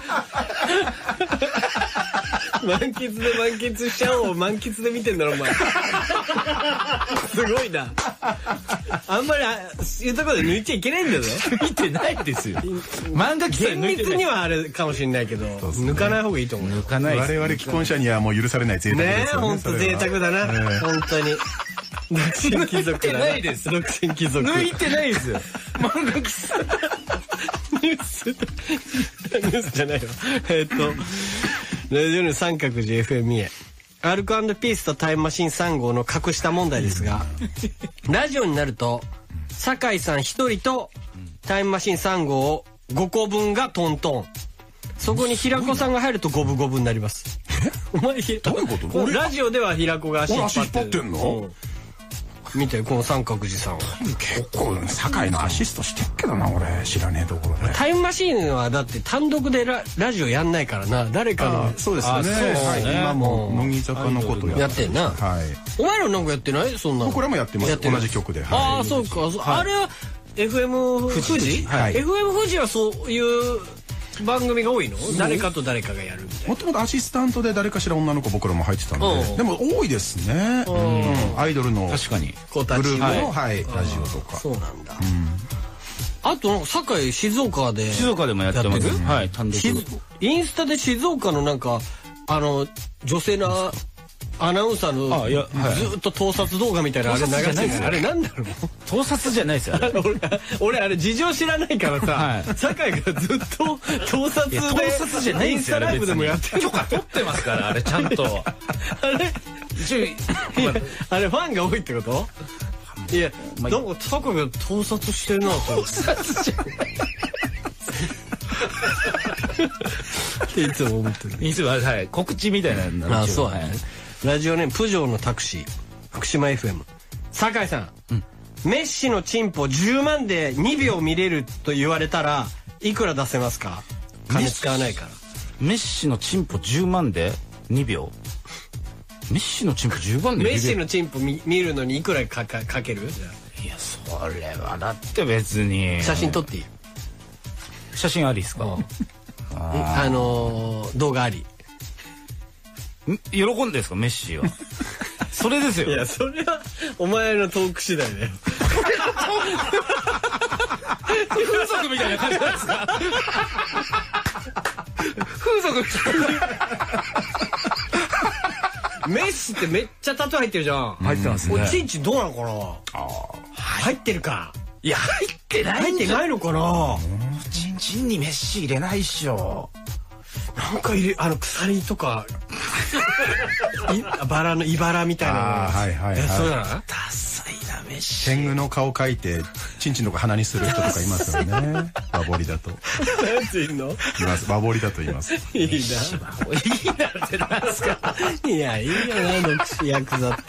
満喫しちゃおう満喫で見てんだろお前。すごいな。あんまり言うところで抜いちゃいけないんだよね。 見てないですよ。漫画喫茶厳密にはあれかもしれないけど抜かない方がいいと思う。 抜かない。 我々既婚者にはもう許されない贅沢ですよね。 本当贅沢だな本当に。独身貴族だな。 抜いてないです。 独身貴族。 抜いてないですよ。漫画喫茶。 ニュースじゃないよ。ラジオの三角寺 FM へ。アルコ&ピースとタイムマシーン3号の隠した問題ですが、ラジオになると酒井さん1人とタイムマシーン3号を5個分がトントン。そこに平子さんが入ると五分五分になります。お前どういうこと？ラジオでは平子が足引っ張ってんの？見てこの三角寺さんは結構酒井のアシストしてっけどな俺知らねえところで。 タイムマシーンはだって単独でラジオやんないからな。誰かの。 そうですね。今も乃木坂のことやってんな。お前らなんかやってない？そんな僕らもやってます。同じ曲で。 ああそうか。あれは FM 富士？ FM 富士はそういう番組が多いの？誰かと誰かがやるみたいな。 もともとアシスタントで誰かしら女の子僕らも入ってたので、でも多いですね。アイドルの確かにグループのラジオとか。 そうなんだ。 あと堺静岡でもやってます。はい、単独。 インスタで静岡のなんか女性のアナウンサーのずっと盗撮動画みたいなあれ流してる。あれなんだろう。 盗撮じゃないですよ。 俺あれ事情知らないからさ、堺がずっと盗撮で盗撮じゃないんですよ。 インスタライブでもやってる。 許可取ってますからあれちゃんと。 あれあれファンが多いってこと？いや、なんか堺が盗撮してるなと。盗撮じゃない。っていつも思ってる。 いつもはい告知みたいな。 あ、そうね。ラジオネームプジョーのタクシー福島 FM。酒井さん、メッシのチンポ10万で2秒見れると言われたらいくら出せますか？金使わないから。 メッシのチンポ10万で2秒。メッシのチンポ10万で2秒。 メッシのチンポ見るのにいくらかける？ いやそれはだって別に。 写真撮っていい？ 写真ありですか？ 動画あり。 喜んでんですかメッシは。それですよ。 いやそれはお前のトーク次第だよ。 風俗みたいな感じなんですか？風俗みたいな。 メッシってめっちゃタトゥー入ってるじゃん。 入ってますね。 おちんちんどうなのかな？入ってるか。 いや入ってない。 入ってないのかな？ チンチンにメッシ入れないっしょ。 なんか鎖とかバラのイバラみたいな。 はいはいはい。 そうだな。 ダサいなメッシ。 天狗の顔描いてチンチンの子鼻にする人とかいますよね。バボリだと。 何て言うの？ います。バボリだと言います。 いいな。 いいなってなんですか？ いやいいよな独身ヤクザって。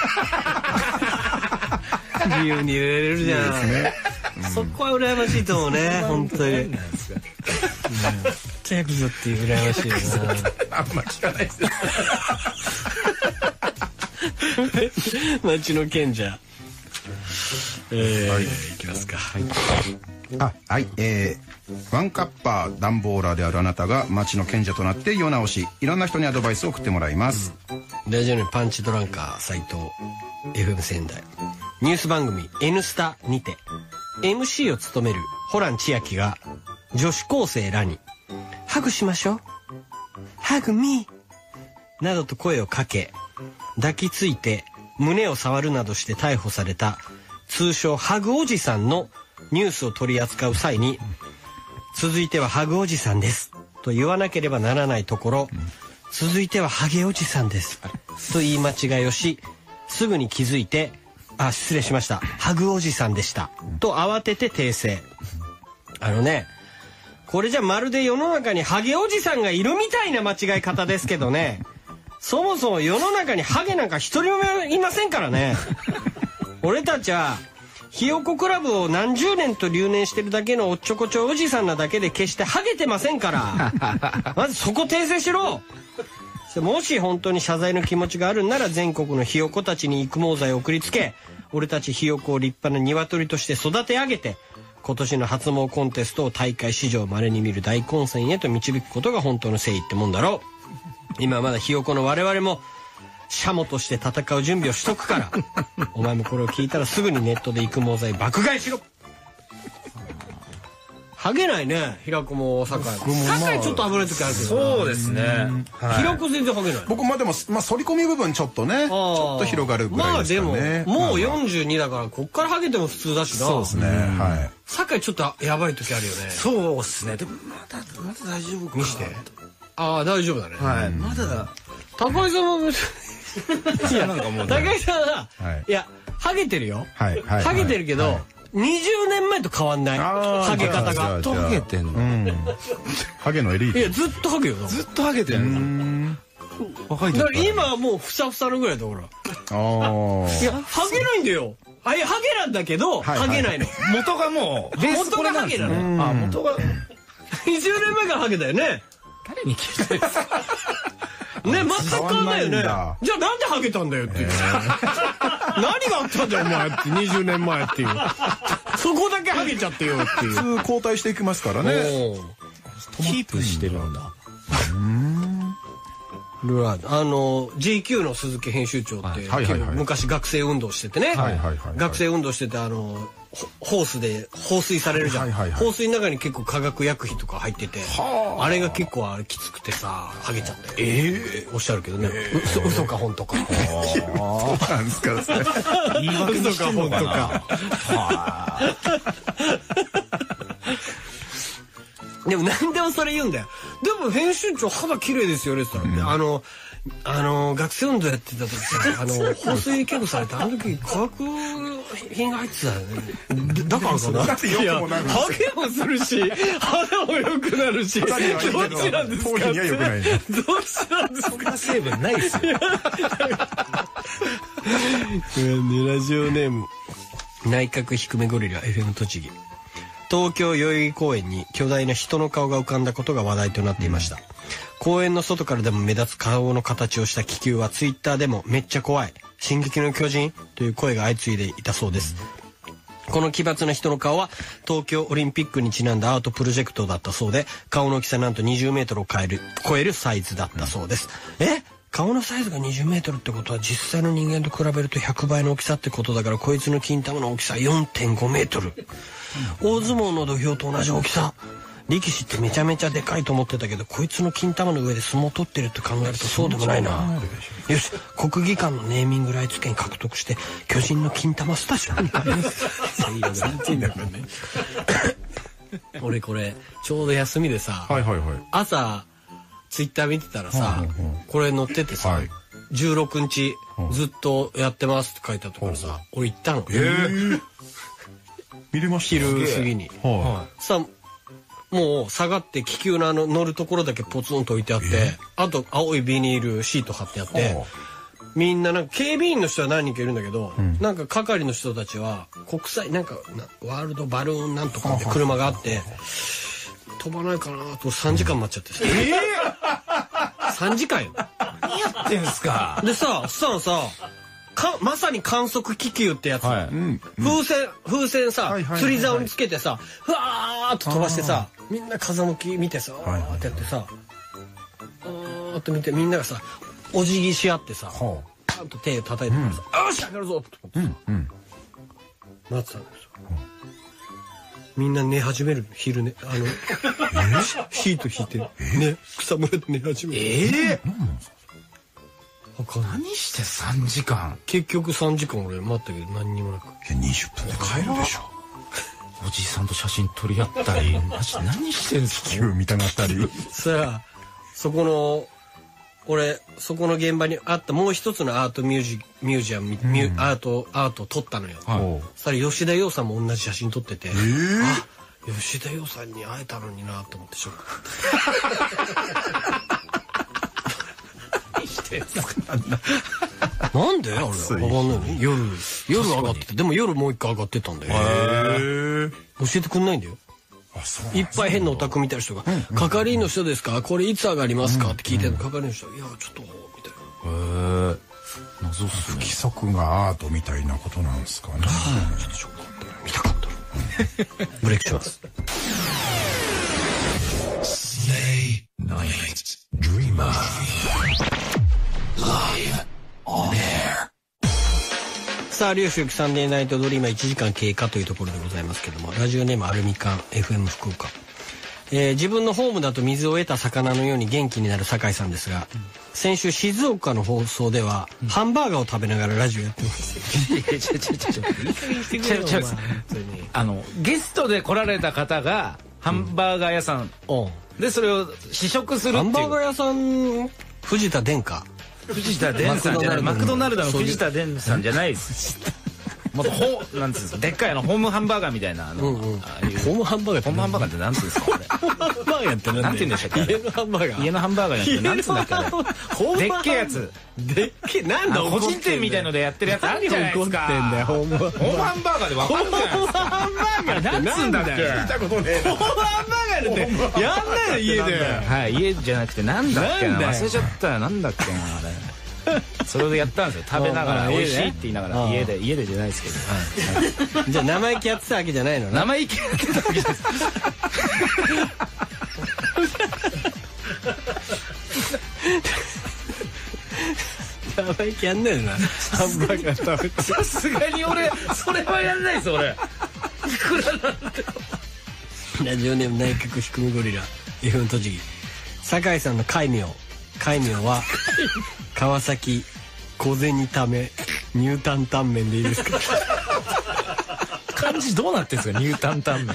自由に入れれるじゃん。いいですね。そこは羨ましいと思うね。本当に。めっちゃヤクザって羨ましいよな。 あんま聞かないです。 町の賢者。 はい、 いきますか。 はい、ワンカッパーダンボーラーであるあなたが町の賢者となって世直し、いろんな人にアドバイスを送ってもらいます。 ラジオネームパンチドランカー斉藤 FM 仙台。ニュース番組 N スタにて MC を務めるホラン千秋が女子高生らにハグしましょう、ハグミーなどと声をかけ、抱きついて胸を触るなどして逮捕された通称ハグおじさんのニュースを取り扱う際に、続いてはハグおじさんですと言わなければならないところ、続いてはハゲおじさんですと言い間違いをし、すぐに気づいて、失礼しました、ハグおじさんでしたと慌てて訂正。これじゃまるで世の中にハゲおじさんがいるみたいな間違い方ですけどね。そもそも世の中にハゲなんか一人もいませんからね。俺たちはひよこクラブを何十年と留年してるだけのおっちょこちょおじさんなだけで決してハゲてませんから。まずそこ訂正しろ。もし本当に謝罪の気持ちがあるんなら、全国のひよこたちに育毛剤を送りつけ、俺たちひよこを立派な鶏として育て上げて、今年の発毛コンテストを大会史上稀に見る大混戦へと導くことが本当の誠意ってもんだろう。今まだひよこの我々もシャモとして戦う準備をしとくからお前もこれを聞いたらすぐにネットで育毛剤爆買いしろ。ハゲないね、平子も酒井ちょっと危ない時あるけど。 そうですね。 平子全然ハゲない。 僕でも反り込み部分ちょっとね、ちょっと広がるぐらいですかね。 まあでももう42だからこっからハゲても普通だしな。 そうですね。はい。 酒井ちょっとやばい時あるよね。 そうですね。でもまだ大丈夫か。 見して。大丈夫だね。 はい。まだ高井さんもいやなんかもう高井さんはいやハゲてるよ。ハゲてるけど。20年前と変わんない。ハゲ方が。 ずっとハゲてんの。 ハゲのエリート。 いやずっとハゲよ。 ずっとハゲてんの。 若い時。今はもうふさふさのぐらいだほら。いやハゲないんだよ。ハゲなんだけどハゲないの。 元がもう元がハゲなの。 元が 20年前からハゲだよね。 誰に聞いたんですか。 ね、全く変わんないよね。じゃあなんでハゲたんだよっていう。何があったんだよお前って20年前っていう。そこだけハゲちゃってよっていう。 普通交代していきますからね。 キープしてるんだ。 GQ の鈴木編集長って昔学生運動しててね。学生運動しててホースで放水されるじゃん。放水の中に結構化学薬品とか入ってて、あれが結構きつくてさ、剥げちゃって。おっしゃるけどね。嘘か本当か。 そうなんですか、それ。 言い訳にしてんのかな。 でも何でもそれ言うんだよ。でも編集長肌綺麗ですよねって言ったら、学生運動やってた時さ、放水結構されて、あの時化学品が入ってたよね。だからかな。 だってよくもなる。 ハゲもするし、肌も良くなるし、どっちなんですか。頭皮には良くない。どっちなんですか。 そんな成分ないですよ。 ラジオネーム内閣低めゴリラ FM 栃木。東京代々木公園に巨大な人の顔が浮かんだことが話題となっていました。公園の外からでも目立つ顔の形をした気球はツイッターでもめっちゃ怖い、進撃の巨人という声が相次いでいたそうです。この奇抜な人の顔は東京オリンピックにちなんだアートプロジェクトだったそうで、顔の大きさなんと20メートルを超えるサイズだったそうです。顔のサイズが20メートルってことは実際の人間と比べると100倍の大きさってことだから、こいつの金玉の大きさ 4.5 メートル。大相撲の土俵と同じ大きさ。力士ってめちゃめちゃでかいと思ってたけど、こいつの金玉の上で相撲取ってるって考えるとそうでもないな。よし、国技館のネーミングライツ権獲得して巨人の金玉スタジオに行きます。俺これちょうど休みでさ、朝ツイッター見てたらさ、これ載っててさ、16日ずっとやってますって書いてあったからさ、俺行ったの。 見れました。 昼過ぎに。さ、もう下がって気球の乗るところだけポツンと置いてあって、あと青いビニールシート貼ってあって、みんななんか警備員の人は何人かいるんだけど、なんか係の人たちは国際なんかワールドバルーンなんとかって車があって、飛ばないかなと3時間待っちゃってさ。3時間よ。 何やってんすか。 でさ、そしたらさ、まさに観測気球ってやつ。風船さ、釣り竿につけてさ、ふわーっと飛ばしてさ、みんな風向き見てさ、ってやってさ、って見てみんながさ、お辞儀し合ってさ、パンと手を叩いてからさ、よし上がるぞって思ってさ、待ってたんですよ。みんな寝始める、昼寝。シート引いて、ね、草むらで寝始める。 何して3時間。 結局3時間俺待ったけど何にもなく。 20分で帰るでしょ。 おじいさんと写真撮り合ったり、マジ何してんすか。 気球見たがったり。 さあ、そこの現場にあったもう一つのアートミュージアム、アート撮ったのよ。そしたら吉田羊さんも同じ写真撮ってて、あ、吉田羊さんに会えたのになと思ってショック。なんであれ上がんないの。夜上がってて、でも夜もう一回上がってたんだよ。教えてくんないんだよ。いっぱい変なオタクみたいな人が「係員の人ですか、これいつ上がりますか?」って聞いてるの。係員の人「いやちょっと」みたいな。 謎っすね。不規則がアートみたいなことなんですかね。 ちょっとショックだった。見たかった。ブレイクします。 Stay Night Dreamer Live on air。 さあ、有吉行きサンデーナイトドリーマー1時間経過というところでございますけども、ラジオネームアルミカン FM 福岡。自分のホームだと水を得た魚のように元気になる酒井さんですが、先週静岡の放送ではハンバーガーを食べながらラジオやってます。 ゲストで来られた方がハンバーガー屋さんでそれを試食するっていう。 ハンバーガー屋さん、藤田殿下。 藤田伝さんじゃない。マクドナルドの藤田伝さんじゃないです。もっとなんつうんですか、でっかいホームハンバーガーみたいなホームハンバーガー。 ホームハンバーガーってなんつうんですか。 ホームハンバーガーってなんて言うんでしたっけ。家のハンバーガー。 家のハンバーガーってなんつうんだっけ。でっけえやつ。 でっけえ、なんだ個人店みたいのでやってるやつあるじゃないですか。 ホームハンバーガーでわかるじゃないですか。ハンバーガーなんつうんだっけ。 聞いたことねえ。ホームハンバーガーってやんないの家で。 はい、家じゃなくてなんだっけな、忘れちゃったよ。なんだっけなあれ。それでやったんですよ。食べながら美味しいって言いながら、家でじゃないですけど。 じゃあ生意気やってたわけじゃないのね。 生意気やってたわけじゃないです。 生意気やんないよな。ハンバーガー食べて。 さすがに俺それはやんないです俺。 ラジオネーム内角低みゴリラ F 栃木。酒井さんの戒名は川崎小銭ためニュータンタンメンでいいですか？ 漢字どうなってんすか、ニュータンタンメン。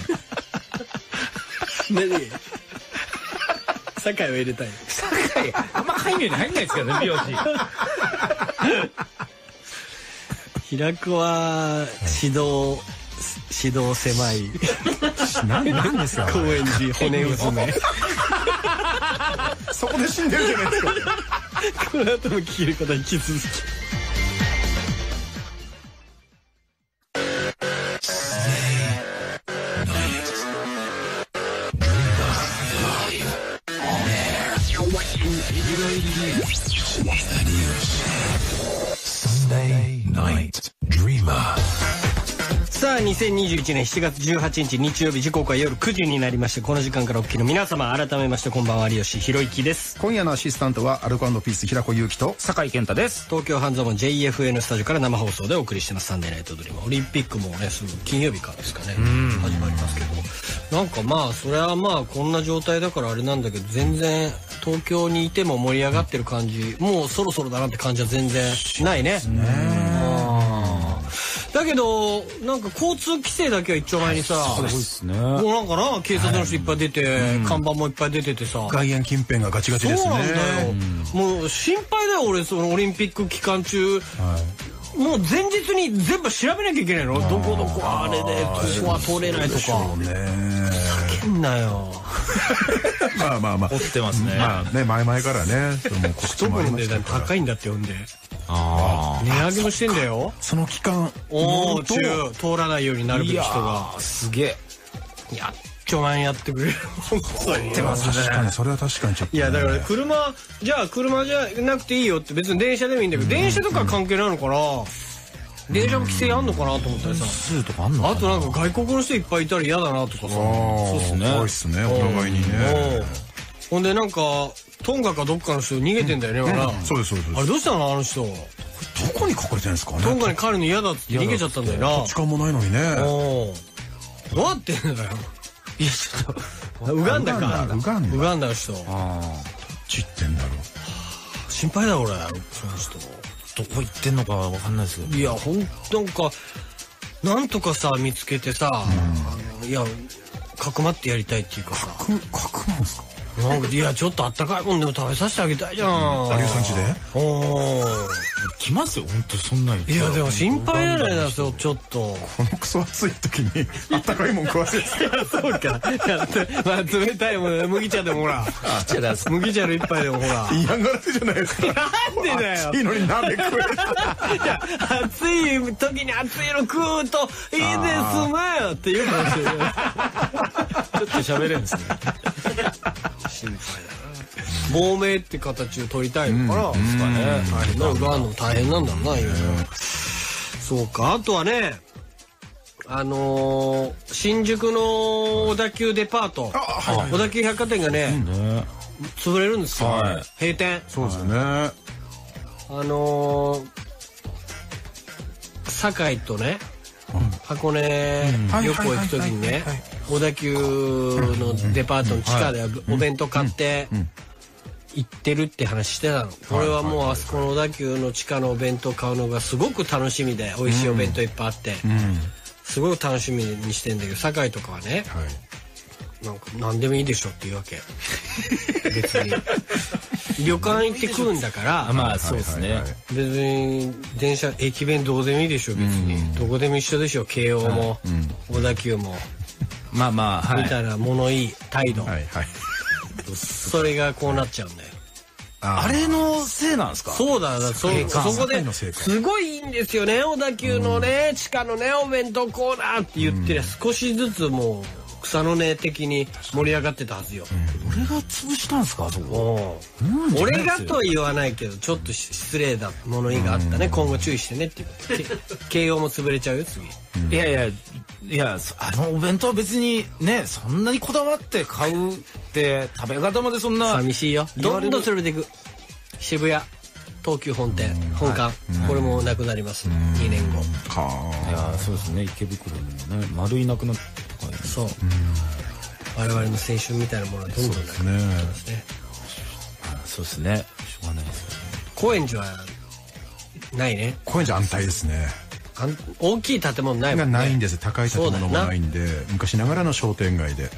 何？酒井を入れたい。 酒井あんま戒名に入んないですからね、名字。 平子は指導狭い。 何ですか？ 高円寺骨うずめ。 そこで死んでるじゃないですか。 この後も聞けることは引き続き。さあ2021年7月18日日曜日、時刻は夜9時になりまして、この時間からお聞きの皆様、改めましてこんばんは、有吉弘行です。 今夜のアシスタントはアルコ&ピース平子祐希と酒井健太です。 東京半蔵門 JFN スタジオから生放送でお送りしてます。サンデーナイトドリーム。オリンピックもね、すぐ金曜日からですかね、始まりますけど、なんかまあそれはまあこんな状態だからあれなんだけど、全然東京にいても盛り上がってる感じ、もうそろそろだなって感じは全然ないね。だけどなんか交通規制だけは一丁前にさ、 そうですね、 もうなんかな、警察の人いっぱい出て、看板もいっぱい出ててさ、 外苑近辺がガチガチですね。 そうなんだよ、もう心配だよ俺、そのオリンピック期間中、もう前日に全部調べなきゃいけないの、どこどこあれでここは通れないとか。叫んなよ。 まあ凝ってますね。 まあね、前々からね、 一分で高いんだって呼んで、値上げもしてんだよ。 その期間通らないようになるべき人が。 すげえやっちょ前にやってくれる。 言ってますね。確かにそれは確かにちょっと、 いやだから車じゃなくていいよって、別に電車でもいいんだけど、電車とか関係ないのかな、電車も規制あんのかなと思ったりさ、あとなんか外国の人いっぱいいたら嫌だなとかさ。 そうっすね、怖いっすね、お互いにね。 ほんでなんかトンガかどっかの人逃げてんだよね、ほら。 そうですそうです。 あれどうしたのあの人。 どこに隠れてるんですかね。 トンガに帰るの嫌だって逃げちゃったんだよな。 土地勘もないのにね。 どうやってんだよ。いやちょっとウガンダか。ウガンダの人。どっち行ってんだろう。心配だ俺、その人。 どこ行ってんのかわかんないですけど。 いやほんとなんとかさ見つけてさ、いやかくまってやりたいっていうかさ。 かくなんですか。 なんかいやちょっとあったかいもんでも食べさせてあげたいじゃん。 有吉さん家で。 来ますよ本当そんなに。 いやでも心配じゃないですよ、ちょっとこのクソ暑い時にあったかいもん食わせて。 そうか。まあ冷たいもん、麦茶でもほら、麦茶の一杯でもほら嫌がらせじゃないですか。 なんでだよ。 暑いのに鍋食え。 いや暑い時に暑いの食うといいですまよって言うかもしれない。ちょっと喋れるんですね。心配だな。亡命って形を取りたいのかな、ですかね。大変な、ウガンダも大変なんだろうな、いろいろ。そうか。あとはね、新宿の小田急デパート、小田急百貨店がね、潰れるんですよ。閉店。 そうですね。 堺とね、箱根旅行行く時にね、小田急のデパートの地下でお弁当買って行ってるって話してたの。俺はもうあそこの小田急の地下のお弁当買うのがすごく楽しみで、美味しいお弁当いっぱいあってすごく楽しみにしてんだけど、堺とかはね、なんか何でもいいでしょっていうわけ。別に旅館行って食うんだから、 まあそうですね、 別に電車駅弁どうでもいいでしょ別に、どこでも一緒でしょ、京王も小田急も、 まあまあ、 みたいな物いい態度、それがこうなっちゃうんだよ。 あれのせいなんですか。 そうだ、そこですごいいいんですよね、小田急のね、地下のねお弁当コーナーって言ってりゃ少しずつもう草の根的に盛り上がってたはずよ。 俺が潰したんですか、そこ。 俺がとは言わないけど、ちょっと失礼だ物言いがあったね。今後注意してねっていう。慶応も潰れちゃうよ次。 いやあのお弁当は別にね、そんなにこだわって買うって、食べ方までそんな。 寂しいよ。どんどんそれでいく。渋谷東急本店本館、これもなくなります2年後。 いやそうですね、池袋にもね丸いなくなったからね。 そう、我々の青春みたいなものはどんどんなくなってますね。 そうですね、しょうがないですよね。 高円寺はないね。 高円寺安泰ですね。 大きい建物ないもんね。 ないんです。高い建物もないんで、昔ながらの商店街で。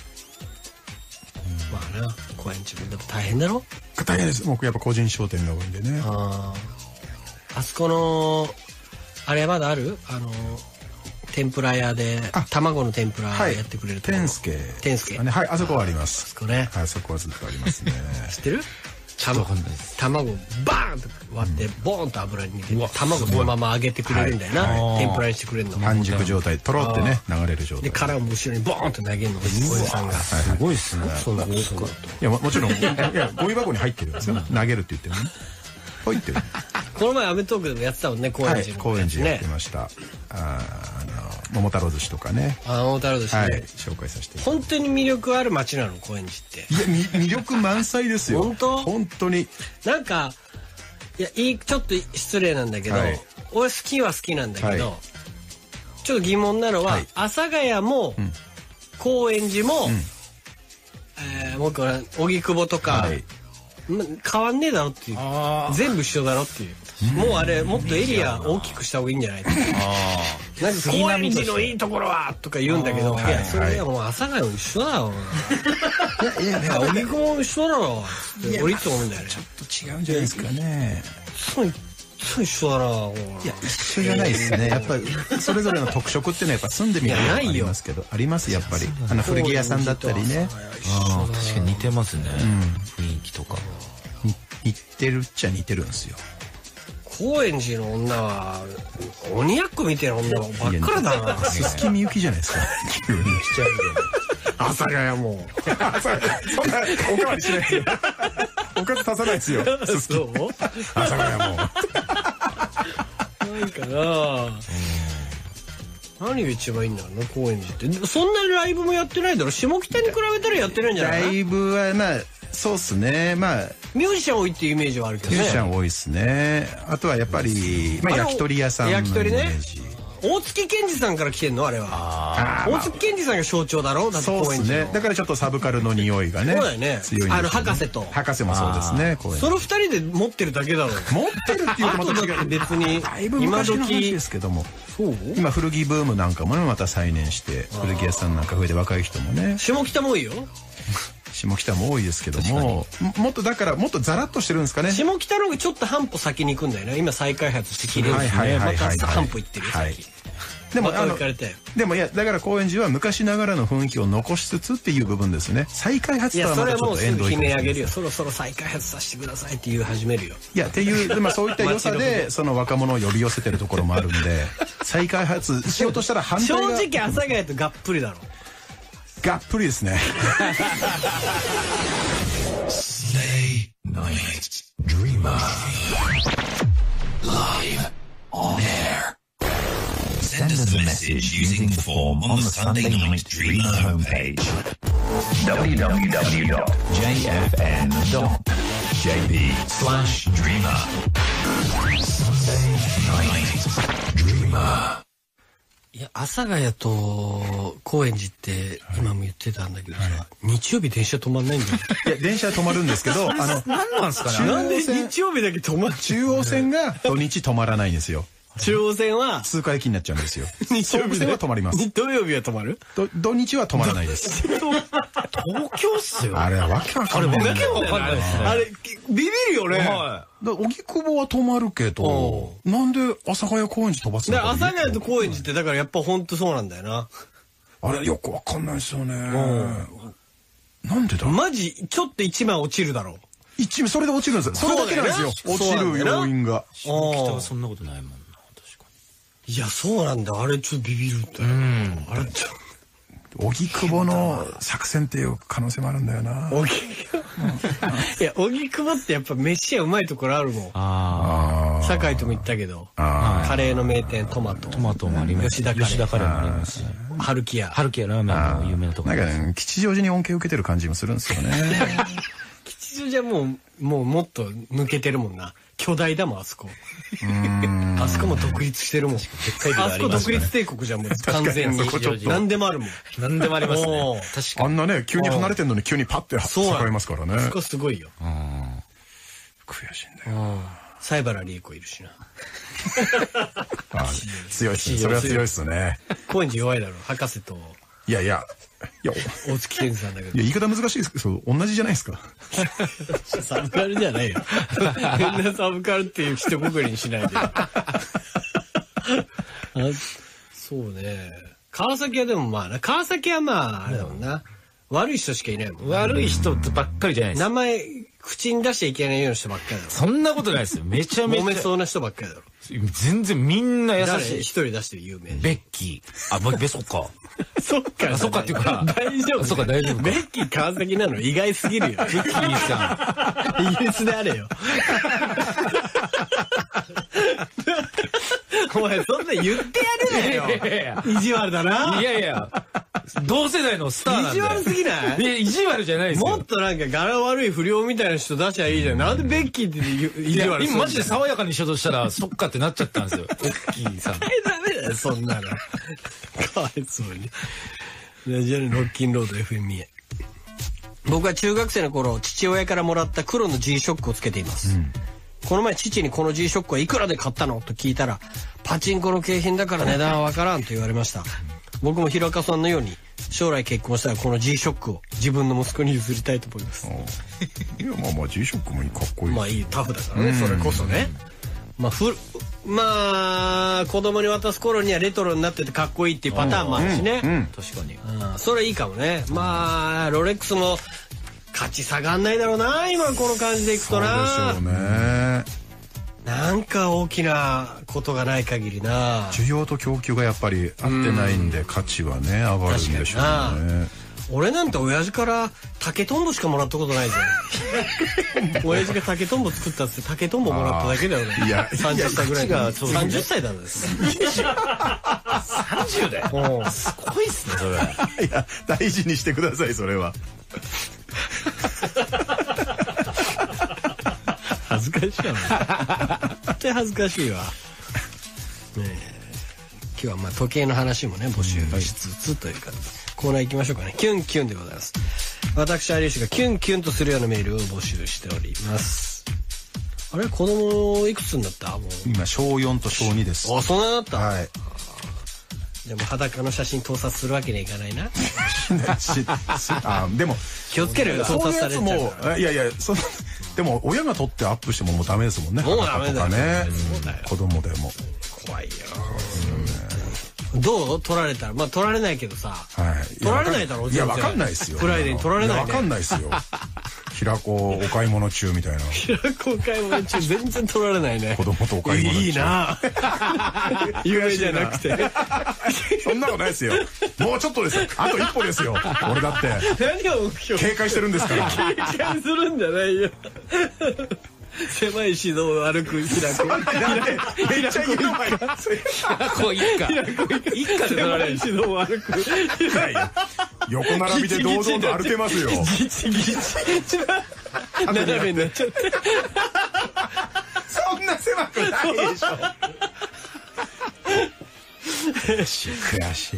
まあな、高円寺もでも大変だろ。 大変です。もうやっぱ個人商店が多いんでね。 あそこのあれまだある？天ぷら屋で卵の天ぷらやってくれるところ。天助。 はい、あそこはあります。 あそこね。 あそこはずっとありますね。 知ってる？卵バーンと割ってボーンと油に入れて卵そのまま揚げてくれるんだよな。天ぷらにしてくれるの。 半熟状態、とろってね流れる状態で殻を後ろにボーンと投げるのが小遊さんが。 すごいっすね。 そうなんですか。 いやもちろんゴミ箱に入ってるんですよ。投げるって言ってもね。入ってる。 この前アメトークでもやってたもんね、高円寺の。 高円寺やってました。桃太郎寿司とかね。 桃太郎寿司ね。 紹介させて。 本当に魅力ある街なの、高円寺って。 いや魅力満載ですよ。 本当？ 本当に。 なんかちょっと失礼なんだけど、俺好きは好きなんだけど、ちょっと疑問なのは阿佐ヶ谷も高円寺ももう一個荻窪とか変わんねえだろっていう、全部一緒だろっていう。もうあれもっとエリア大きくした方がいいんじゃない？なんか高円寺のいいところはとか言うんだけど、いやそれはもう阿佐ヶ谷も一緒だよ。いや荻窪も一緒だろって俺いつも思うんだよね。 ちょっと違うんじゃないですかね。 そう一緒だな。いや一緒じゃないですね。やっぱりそれぞれの特色っていうのはやっぱ住んでみるとありますけど、ありますやっぱり。古着屋さんだったりね。 確かに似てますね。雰囲気とか似てるっちゃ似てるんですよ。 高円寺の女は鬼奴みたいな女ばっかりだな。 鈴木みゆきじゃないですか。急にしちゃう。 阿佐ヶ谷も。 そんなおかわりしないですよ。おかず足さないですよ。 そう？ 阿佐ヶ谷も。 なんかな。何が一番いいんだろうな、高円寺って。そんなにライブもやってないだろ。下北に比べたらやってないんじゃない？ ライブはまあそうっすね。まあミュージシャン多いっていうイメージはあるけどね。 ミュージシャン多いっすね。あとはやっぱり焼き鳥屋さんのイメージ。 大月健二さんから来てんのあれは。大月健二さんが象徴だろ。だって高円寺の。 だからちょっとサブカルの匂いがね。 そうだよね。博士と。 博士もそうですね。 その二人で持ってるだけだろ。 持ってるっていうとまた違う。 別に今時ですけども。今古着ブームなんかもねまた再燃して古着屋さんなんか増えて若い人もね。 下北も多いよ。 下北も多いですけども、もっとだからもっとザラッとしてるんですかね。 下北の方がちょっと半歩先に行くんだよね。今再開発して綺麗ですね。また半歩行ってる先。でもいやだから高円寺は昔ながらの雰囲気を残しつつっていう部分ですね。再開発とはまたちょっと縁遠い。 悲鳴あげるよ。そろそろ再開発させてくださいって言う始めるよ。 いやっていうそういった良さでその若者を呼び寄せてるところもあるんで再開発しようとしたら反対が。 正直阿佐ヶ谷とがっぷりだろ。 がっぷりですね。 Stay Night Dreamer Live on air. Send us a message using the form on the Sunday Night Dreamer homepage. www.jfn.jp/dreamer. Sunday Night Dreamer. いや阿佐ヶ谷と高円寺って今も言ってたんだけどさ、日曜日電車止まんないんだよ。 いや電車は止まるんですけど、 何なんですかね。 なんで日曜日だけ止まる？ 中央線が土日止まらないんですよ。 中央線は通過駅になっちゃうんですよ。 日曜日は止まります。 土曜日は止まる？ 土日は止まらないです。 東京っすよ。 あれはわけわかんない。 あれビビるよね。 荻窪は止まるけど、なんで阿佐ヶ谷高円寺飛ばすの？ 阿佐ヶ谷と高円寺ってだからやっぱ本当そうなんだよな。 あれよくわかんないですよね。なんでだ？ マジちょっと一枚落ちるだろう。 それで落ちるんですよ。それだけなんですよ。落ちる要因が。 北はそんなことないもんな。 いやそうなんだ。あれちょっとビビるんだよ。あれちょっと荻窪の作戦っていう可能性もあるんだよな。 いや荻窪ってやっぱ飯屋うまいところあるもん。堺とも行ったけどカレーの名店トマトもあります。吉田カレーもありますし、 春木屋ラーメンも有名なところ。 なんか吉祥寺に恩恵を受けてる感じもするんですよね。 吉祥寺はもうもっと抜けてるもんな。 巨大だもん、あそこ。あそこも独立してるもん。あそこ独立帝国じゃん、もう完全に。何でもあるもん。 何でもありますね。 確かに。あんなね、急に離れてんのに急にパッて栄えますからね。 あそこすごいよ。 悔しいんだよ。 西原理恵子いるしな。 強いっすね。それは強いっすね。 高円寺弱いだろ、博士と。 いや、 大月健二さんだけど。 言い方難しいですけど、同じじゃないですか。 サブカルじゃないよ。みんなサブカルっていう一括りにしないで。そうね。川崎はでも川崎はあれだもんな。悪い人しかいないもん。 悪い人ばっかりじゃないです。 名前、口に出しちゃいけないような人ばっかりだろ。 そんなことないですよ。めちゃめちゃ。 揉めそうな人ばっかりだろ。 全然みんな優しい。 一人出してる有名。 ベッキー。そっか。 そっか。 そっかっていうか。 大丈夫。 そっか大丈夫。 ベッキー川崎なの意外すぎるよ。ベッキーさん。イギリスであれよ。お前そんな言ってやるなよ。意地悪だな。 いや。同世代のスターなんで。 意地悪すぎない？ 意地悪じゃないですよ。 もっとなんか柄悪い不良みたいな人出しゃいいじゃん。なんでベッキーって意地悪するんだよ。 今マジで爽やかにしようとしたら、そっかってなっちゃったんですよ。ベッキーさん。 ダメだよ、そんなの。かわいそうに。ラジオのロッキンロード FM へ。僕は中学生の頃、父親からもらった黒の G ショックをつけています。この前父にこの G ショックはいくらで買ったのと聞いたら、パチンコの景品だから値段はわからんと言われました。僕も平岡さんのように将来結婚したらこの G ショックを自分の息子に譲りたいと思います。 いやG ショックもかっこいい。 まあいいタフだからね、それこそね。子供に渡す頃にはレトロになっててかっこいいっていうパターンもあるしね。 確かに。 それいいかもね。ロレックスも価値下がんないだろうな、今この感じでいくとな。 そうでしょうね。 なんか大きなことがない限りな。 需要と供給がやっぱり合ってないんで、価値はね上がるんでしょうね。 俺なんて親父から竹とんぼしかもらったことないじゃん。親父が竹とんぼ作ったって竹とんぼもらっただけだよね。いや30歳ぐらいが30歳だね。 30代。すごいっすねそれ。 いや大事にしてくださいそれは。 恥ずかしいわ。絶対恥ずかしいわ。今日は時計の話もね募集しつつというかコーナー行きましょうかね。キュンキュンでございます。私有吉がキュンキュンとするようなメールを募集しております。あれ子供いくつになった？もう今小4と小2です。 あ、そんなになった。 はい。 でも裸の写真盗撮するわけにはいかないな。 でも気をつけるよ。 そういうやつもいやでも親が撮ってアップしてももうダメですもんね。 もうダメだよね。 子供でも怖いよ。どう撮られたら撮られないけどさ。撮られないだろう。 いやわかんないですよ。 フライデーに撮られないね。 わかんないですよ。平子お買い物中みたいな。 平子お買い物中全然撮られないね。 子供とお買い物中。 いいな。有名じゃなくて。 そんなことないですよ。もうちょっとですよ。あと一歩ですよ。俺だって。 何を警戒してるんですから。 警戒するんじゃないよ。狭い指導を歩く平子。 めっちゃいいのがいます。 平子一家。一家で撮られる指導を歩く。 横並びで堂々と歩けますよ。 ギチギチ。斜めになっちゃって。 そんな狭くないでしょ。悔しい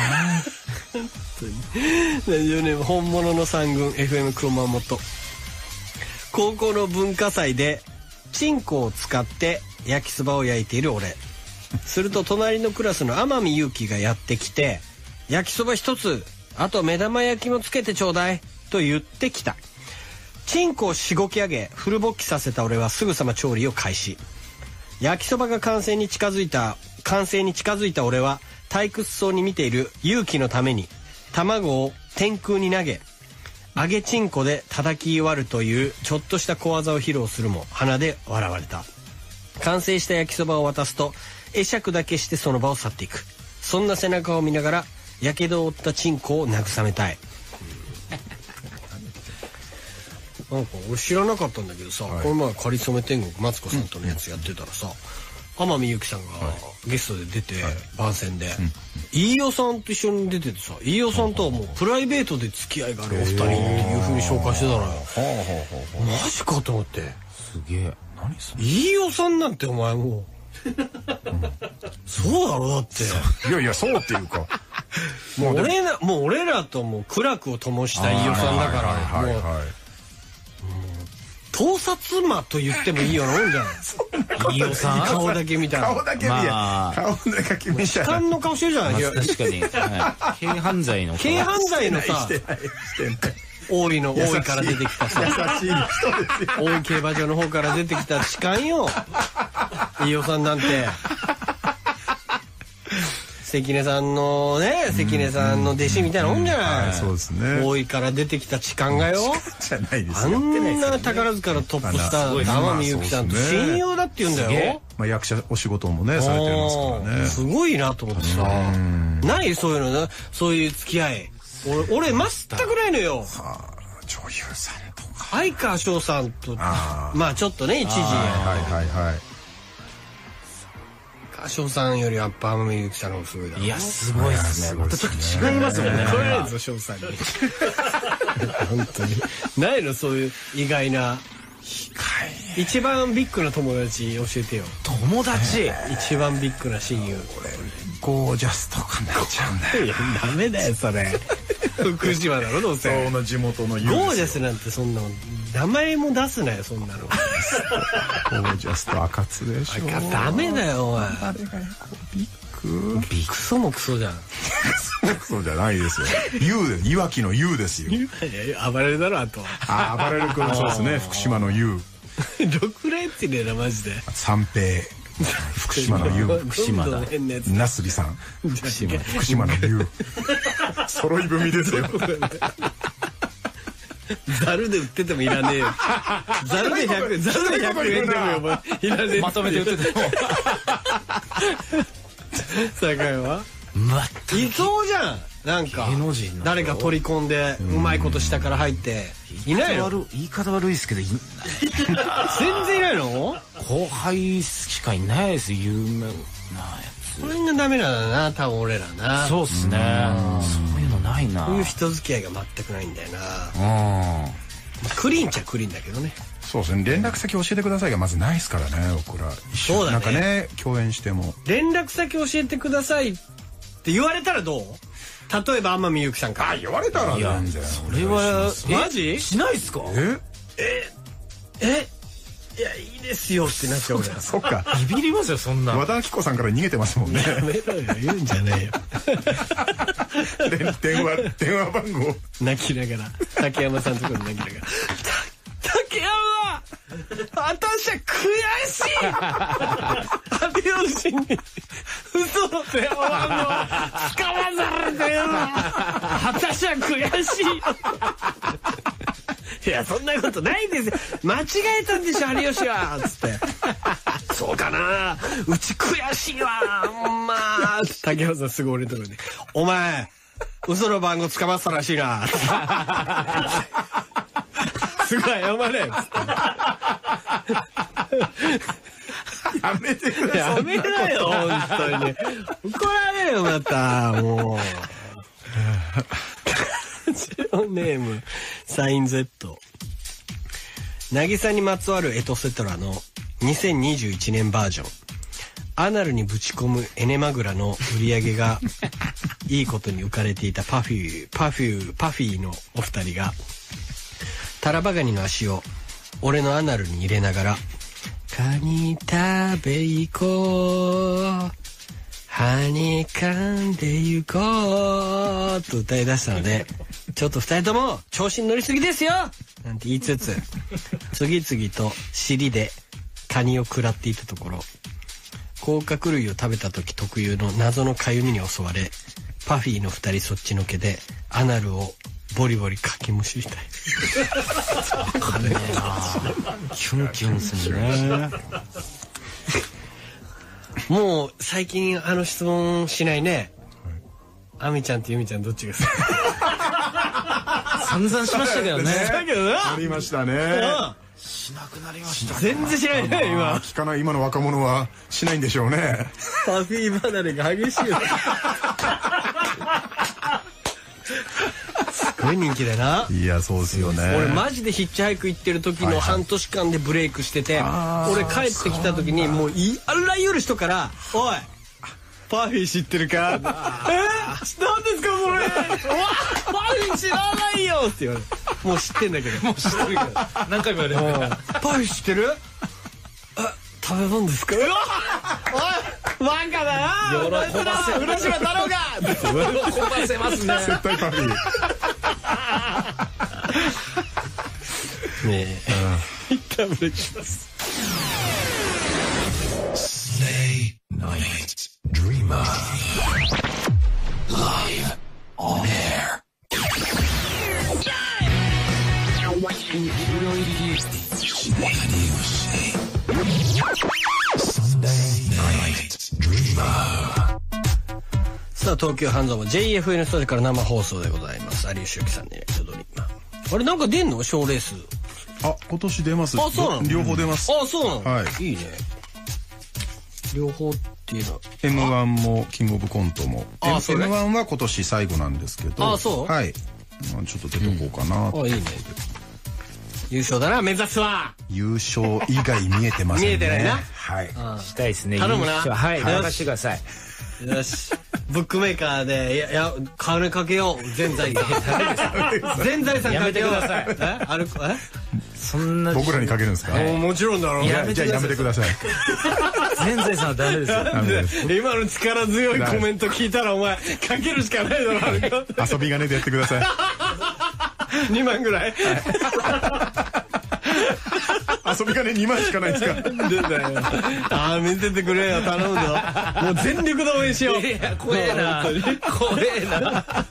な。 ラジオネーム本物の三軍 FM 熊本。高校の文化祭でチンコを使って焼きそばを焼いている俺。すると隣のクラスの天海祐希がやってきて、焼きそば一つ、あと目玉焼きもつけてちょうだいと言ってきた。チンコをしごき上げフル勃起させた俺はすぐさま調理を開始。焼きそばが完成に近づいた俺は退屈そうに見ている祐希のために卵を天空に投げ、揚げチンコで叩き割るというちょっとした小技を披露するも鼻で笑われた。完成した焼きそばを渡すと会釈だけしてその場を去っていく。そんな背中を見ながらやけどを負ったチンコを慰めたい。なんか俺知らなかったんだけどさ、この前かりそめ天国マツコさんとのやつやってたらさ、天海祐希さんがゲストで出て、番宣で飯尾さんと一緒に出ててさ、飯尾さんとはもうプライベートで付き合いがあるお二人っていう風に紹介してたのよ。マジかと思って。 すげえ。 飯尾さんなんてお前もうそうだろだって。 いやいや、そうっていうかもう俺らともう苦楽を灯した飯尾さんだからもう盗撮魔と言ってもいいようなもんじゃん。飯尾さん顔だけ見たら。 顔だけ見たら。顔だけ見たら。 痴漢の顔してるじゃない。 確かに。軽犯罪の。 軽犯罪のさ。大井から出てきたさ。 優しい人ですよ。 大井競馬場の方から出てきた痴漢よ。飯尾さんなんて。関根さんのね、関根さんの弟子みたいなもんじゃない。 そうですね。 大井から出てきた痴漢がよ。 じゃないですよ。 あんな宝塚のトップスター天海祐希さんと親友だって言うんだよ。 まあ役者お仕事もねされてますからね。 すごいなと思ってさ。ないそういうのな、そういう付き合い。俺全くないのよ。 女優さんとか。 相川翔さんとまあちょっとね一時。 はい。 翔さんよりやっぱ天海祐希さんの方がすごいだろ。 いやすごいですね。またちょっと違いますもんね。 これないぞ翔さんに。本当にないのそういう意外な。一番ビッグな友達教えてよ。 友達。 一番ビッグな親友。 ゴージャスとかになっちゃうんだよ。 いやダメだよそれ。福島だろどうせ。 その地元のゴージャスなんてそんな名前も出すなよそんなの。ゴージャスと赤津でしょ。 ダメだよお前。 あれがビッグ。 クソもクソじゃん。 クソじゃないですよ。優でいわきの優ですよ。 暴れるだろあと。 暴れる君そうですね。福島の優。 6連ってねえなマジで。 三平。福島の優。 福島だ。 なすびさん。福島の優。揃い踏みですよ。 ザルで売っててもいらねえよ。ザルで100円でもよ。いらねえ。 まとめて売ってても。 酒井はいそうじゃん。なんか誰か取り込んでうまいこと下から入っていないの。 言い方悪いですけど全然いないの。 後輩しかいないです。有名なやつ。 それがダメなんだな多分俺らな。 そうっすね。そういうのないな。 そういう人付き合いが全くないんだよな。クリーンっちゃクリーンだけどね。 そうですね。連絡先教えてくださいがまずないですからね。僕ら一緒なんかね共演しても連絡先教えてくださいって言われたらどう。例えば天海祐希さんから言われたら全然。 それはマジしないっすか。 いやいいですよってなっちゃう俺。 そっか。 ビビりますよそんな。 和田アキ子さんから逃げてますもんね。 やめろよ言うんじゃねえよ。 電話番号泣きながら竹山さんのところに泣きながら。竹山私は悔しい。有吉に嘘の電話番号使わされてる。私は悔しい。いやそんなことないですよ。間違えたんでしょ有吉はつって。そうかなうち悔しいわまあ。竹山さんすぐ俺のところにお前嘘の番号使わせたらしいな。すごい謝れっつって。 やめてください。 やめなよ本当に。怒られよまたもう。ラジオネームサイン Z。渚にまつわるエトセトラの2021年バージョン。アナルにぶち込むエネマグラの売り上げがいいことに浮かれていたパフィーのお二人がタラバガニの足を俺のアナルに入れながらカニ食べ行こう歯に噛んで行こうと歌い出したのでちょっと二人とも調子に乗りすぎですよなんて言いつつ次々と尻でカニを食らっていたところ甲殻類を食べた時特有の謎のかゆみに襲われパフィーの二人そっちのけでアナルをボリボリかきむしりたい。 わかんねえな。キュンキュンするね。 もう最近質問しないね。アミちゃんとユミちゃんどっちが好き？ 散々しましたけどね。 ありましたね。 しなくなりました。 全然しないね今。 聞かない今の若者はしないんでしょうね。 パフィー離れが激しいよ。 ごい人気でな。 いや、そうですよね。 俺マジでヒッチハイク行ってる時の半年間でブレイクしてて、俺帰ってきた時にもうあらゆる人から「おいパフィー知ってるか？何ですかこれ？パフィー知らないよ」って言われて、もう知ってんだけど、もう知ってるけど何回も言われるから。 パフィー知ってる？食べ物ですか？うわおいバカだな。 喜ばせ浦島太郎が喜ばせますね。 絶対パフィー。 ねえ、一旦ブレイクします。 Stay Night Dreamer Live on air. Sunday Night Dreamer。 さあ、東京半蔵門 JFN スタジオから生放送でございます。有吉由紀さんでちょうど今あれなんか出んの？賞レース。 あ、今年出ます。 あ、そうなの？ 両方出ます。 あ、そうなの？ はい。 いいね。両方っていうのは M1 もキングオブコントも。 M1 は今年最後なんですけど。 あ、そう？ はい。まあちょっと出とこうかな。 あ、いいね。優勝だな、目指すわ。 優勝以外見えてませんね。 見えてないな。 はい。 したいですね。 頼むな。 はい、任してください。 よし。ブックメーカーで、いや、金かけよう。全財産。全財産かけよう。 やめてください。そんな。 僕らにかけるんですか？ もちろんだろう。 じゃあやめてください。 全財産はダメですよ。 今の力強いコメント聞いたらお前、かけるしかないだろ。 遊び金でやってください。 2万ぐらい？ 遊び金2万しかないですか？ ああ、見ててくれよ、頼むぞ。もう全力で応援しよう。 いや、怖えな。怖えな。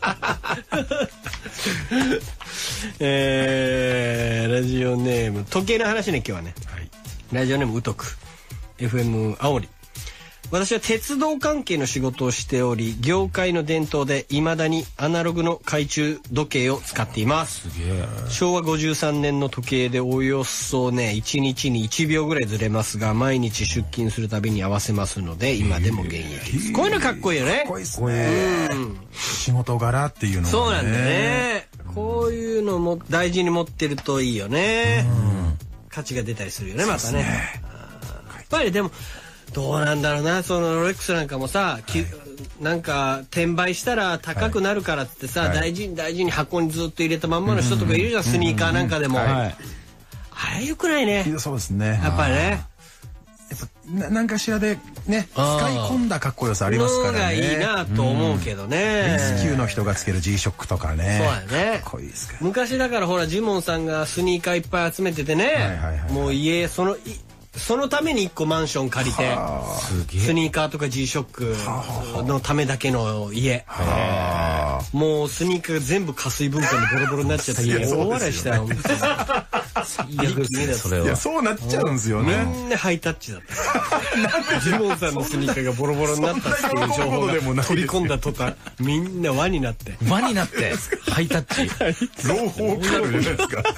ラジオネーム時計の話ね、今日はね。ラジオネームうとく FM 青森。私は鉄道関係の仕事をしており、業界の伝統で未だにアナログの懐中時計を使っています。昭和53年の時計でおよそね、1日に1秒ぐらいずれますが、毎日出勤するたびに合わせますので、今でも現役です。こういうのかっこいいよね。 かっこいいですね。仕事柄っていうのもね。 そうなんだね。こういうのも大事に持ってるといいよね。価値が出たりするよね、またね。やっぱりでもどうなんだろうな、そのロレックスなんかもさ、なんか転売したら高くなるからってさ、大事に箱にずっと入れたまんまの人とかいるじゃん、スニーカーなんかでも。あれよくないね。 そうですね。 やっぱりね。 何かしらでね、使い込んだかっこよさありますからね。 がいいなと思うけどね。 レスキューの人がつける G-SHOCK とかね。 そうだね。 かっこいいですから。 昔だからほら、ジモンさんがスニーカーいっぱい集めててね、もう家、そのために1個マンション借りて、スニーカーとか G-SHOCK のためだけの家。もうスニーカーが全部加水分解でボロボロになっちゃって、大笑いしたよ。 最悪ですね、それは。 いや、そうなっちゃうんですよね。 みんなハイタッチだった。ジモンさんのスニーカーがボロボロになったっていう情報が取り込んだ途端、みんな輪になって。 輪になって、ハイタッチ。 朗報来るじゃないですか。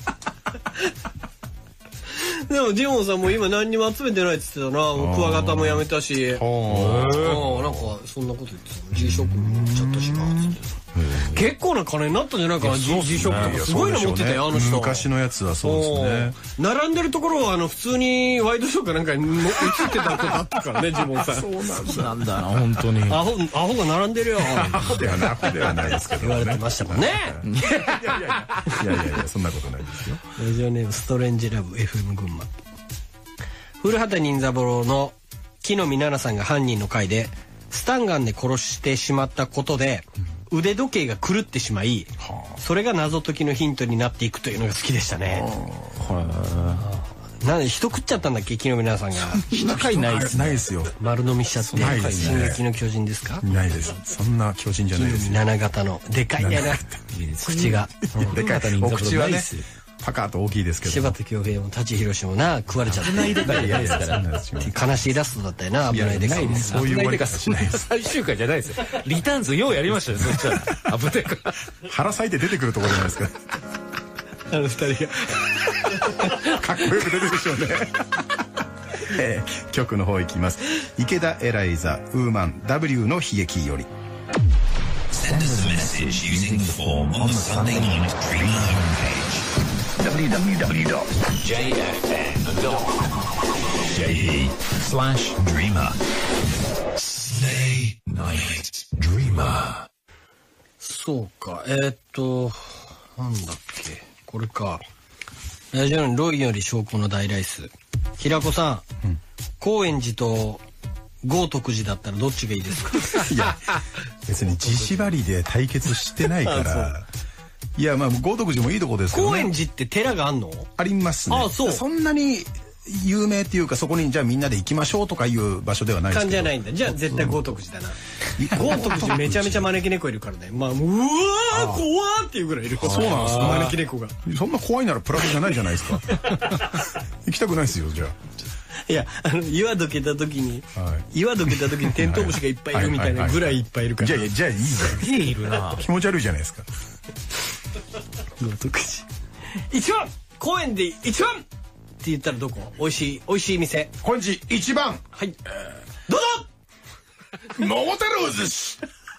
でもジモンさんも今何にも集めてないって言ってたな。クワガタもやめたし、なんかそんなこと言ってた。G-SHOCK もちょっとしますって。結構な金になったんじゃないかな。G-SHOCK とかすごいの持ってたよ、あの人。 昔のやつはそうですね。 並んでるところは普通にワイドショーかなんかに映ってたことあったからね、ジモンさん。 そうなんだな、本当に。 アホが並んでるよ。 アホではないですけど。 言われてましたもんね。 いや、そんなことないですよ。 ラジオネームストレンジラブ FM 群馬。古畑任三郎の木の実奈々さんが犯人の回でスタンガンで殺してしまったことで腕時計が狂ってしまい、それが謎解きのヒントになっていくというのが好きでしたね。なんで人食っちゃったんだっけ、木の実奈々さんが。 人回ないですよ。 丸飲みしちゃって。進撃の巨人ですか？ ないです。そんな巨人じゃないですよ。 7型のでかいやな口が。 でかい。お口はねパカッと大きいですけど。 柴田恭平も舘ひろしもな食われちゃった。悲しいラストだったよな。危ないでかいです。 そういう終わり方しないです。 最終回じゃないですよ。リターンズようやりましたね。そしたら危ないから。 腹裂いて出てくるところじゃないですか。 あの二人がかっこよく出てるでしょうね。曲の方いきます。池田エライザウーマン W の悲劇より。 Send us a message message using the form on the Sunday Night Dreamer homepage. www.jfn.je/dreamer. Sunday Night Dreamer. そうか、なんだっけ、これか。ラジオのロイより証拠の大ライス。平子さん、高円寺と豪徳寺だったらどっちがいいですか？ いや、別に地縛りで対決してないから。いや、まあ、豪徳寺もいいとこですけどね。 高円寺って寺があんの？ ありますね。 あ、そう。 そんなに有名っていうか、そこにじゃあみんなで行きましょうとかいう場所ではないですけど。 感じじゃないんだ。じゃあ絶対豪徳寺だな。豪徳寺めちゃめちゃ招き猫いるからね。まあ、うわー怖ーっていうぐらいいる。 そうなんですか。 招き猫が。 そんな怖いならプラスじゃないじゃないですか。行きたくないですよ、じゃあ。 いや、岩どけた時に、岩どけた時にテントウムシがいっぱいいるみたいなぐらいいっぱいいるから。 じゃあいいじゃん。 すげえいるな。 気持ち悪いじゃないですか。 豪徳寺。一番公園で一番って言ったらどこ？美味しい店。 高円寺一番。 はい。どうぞ。 桃太郎寿司。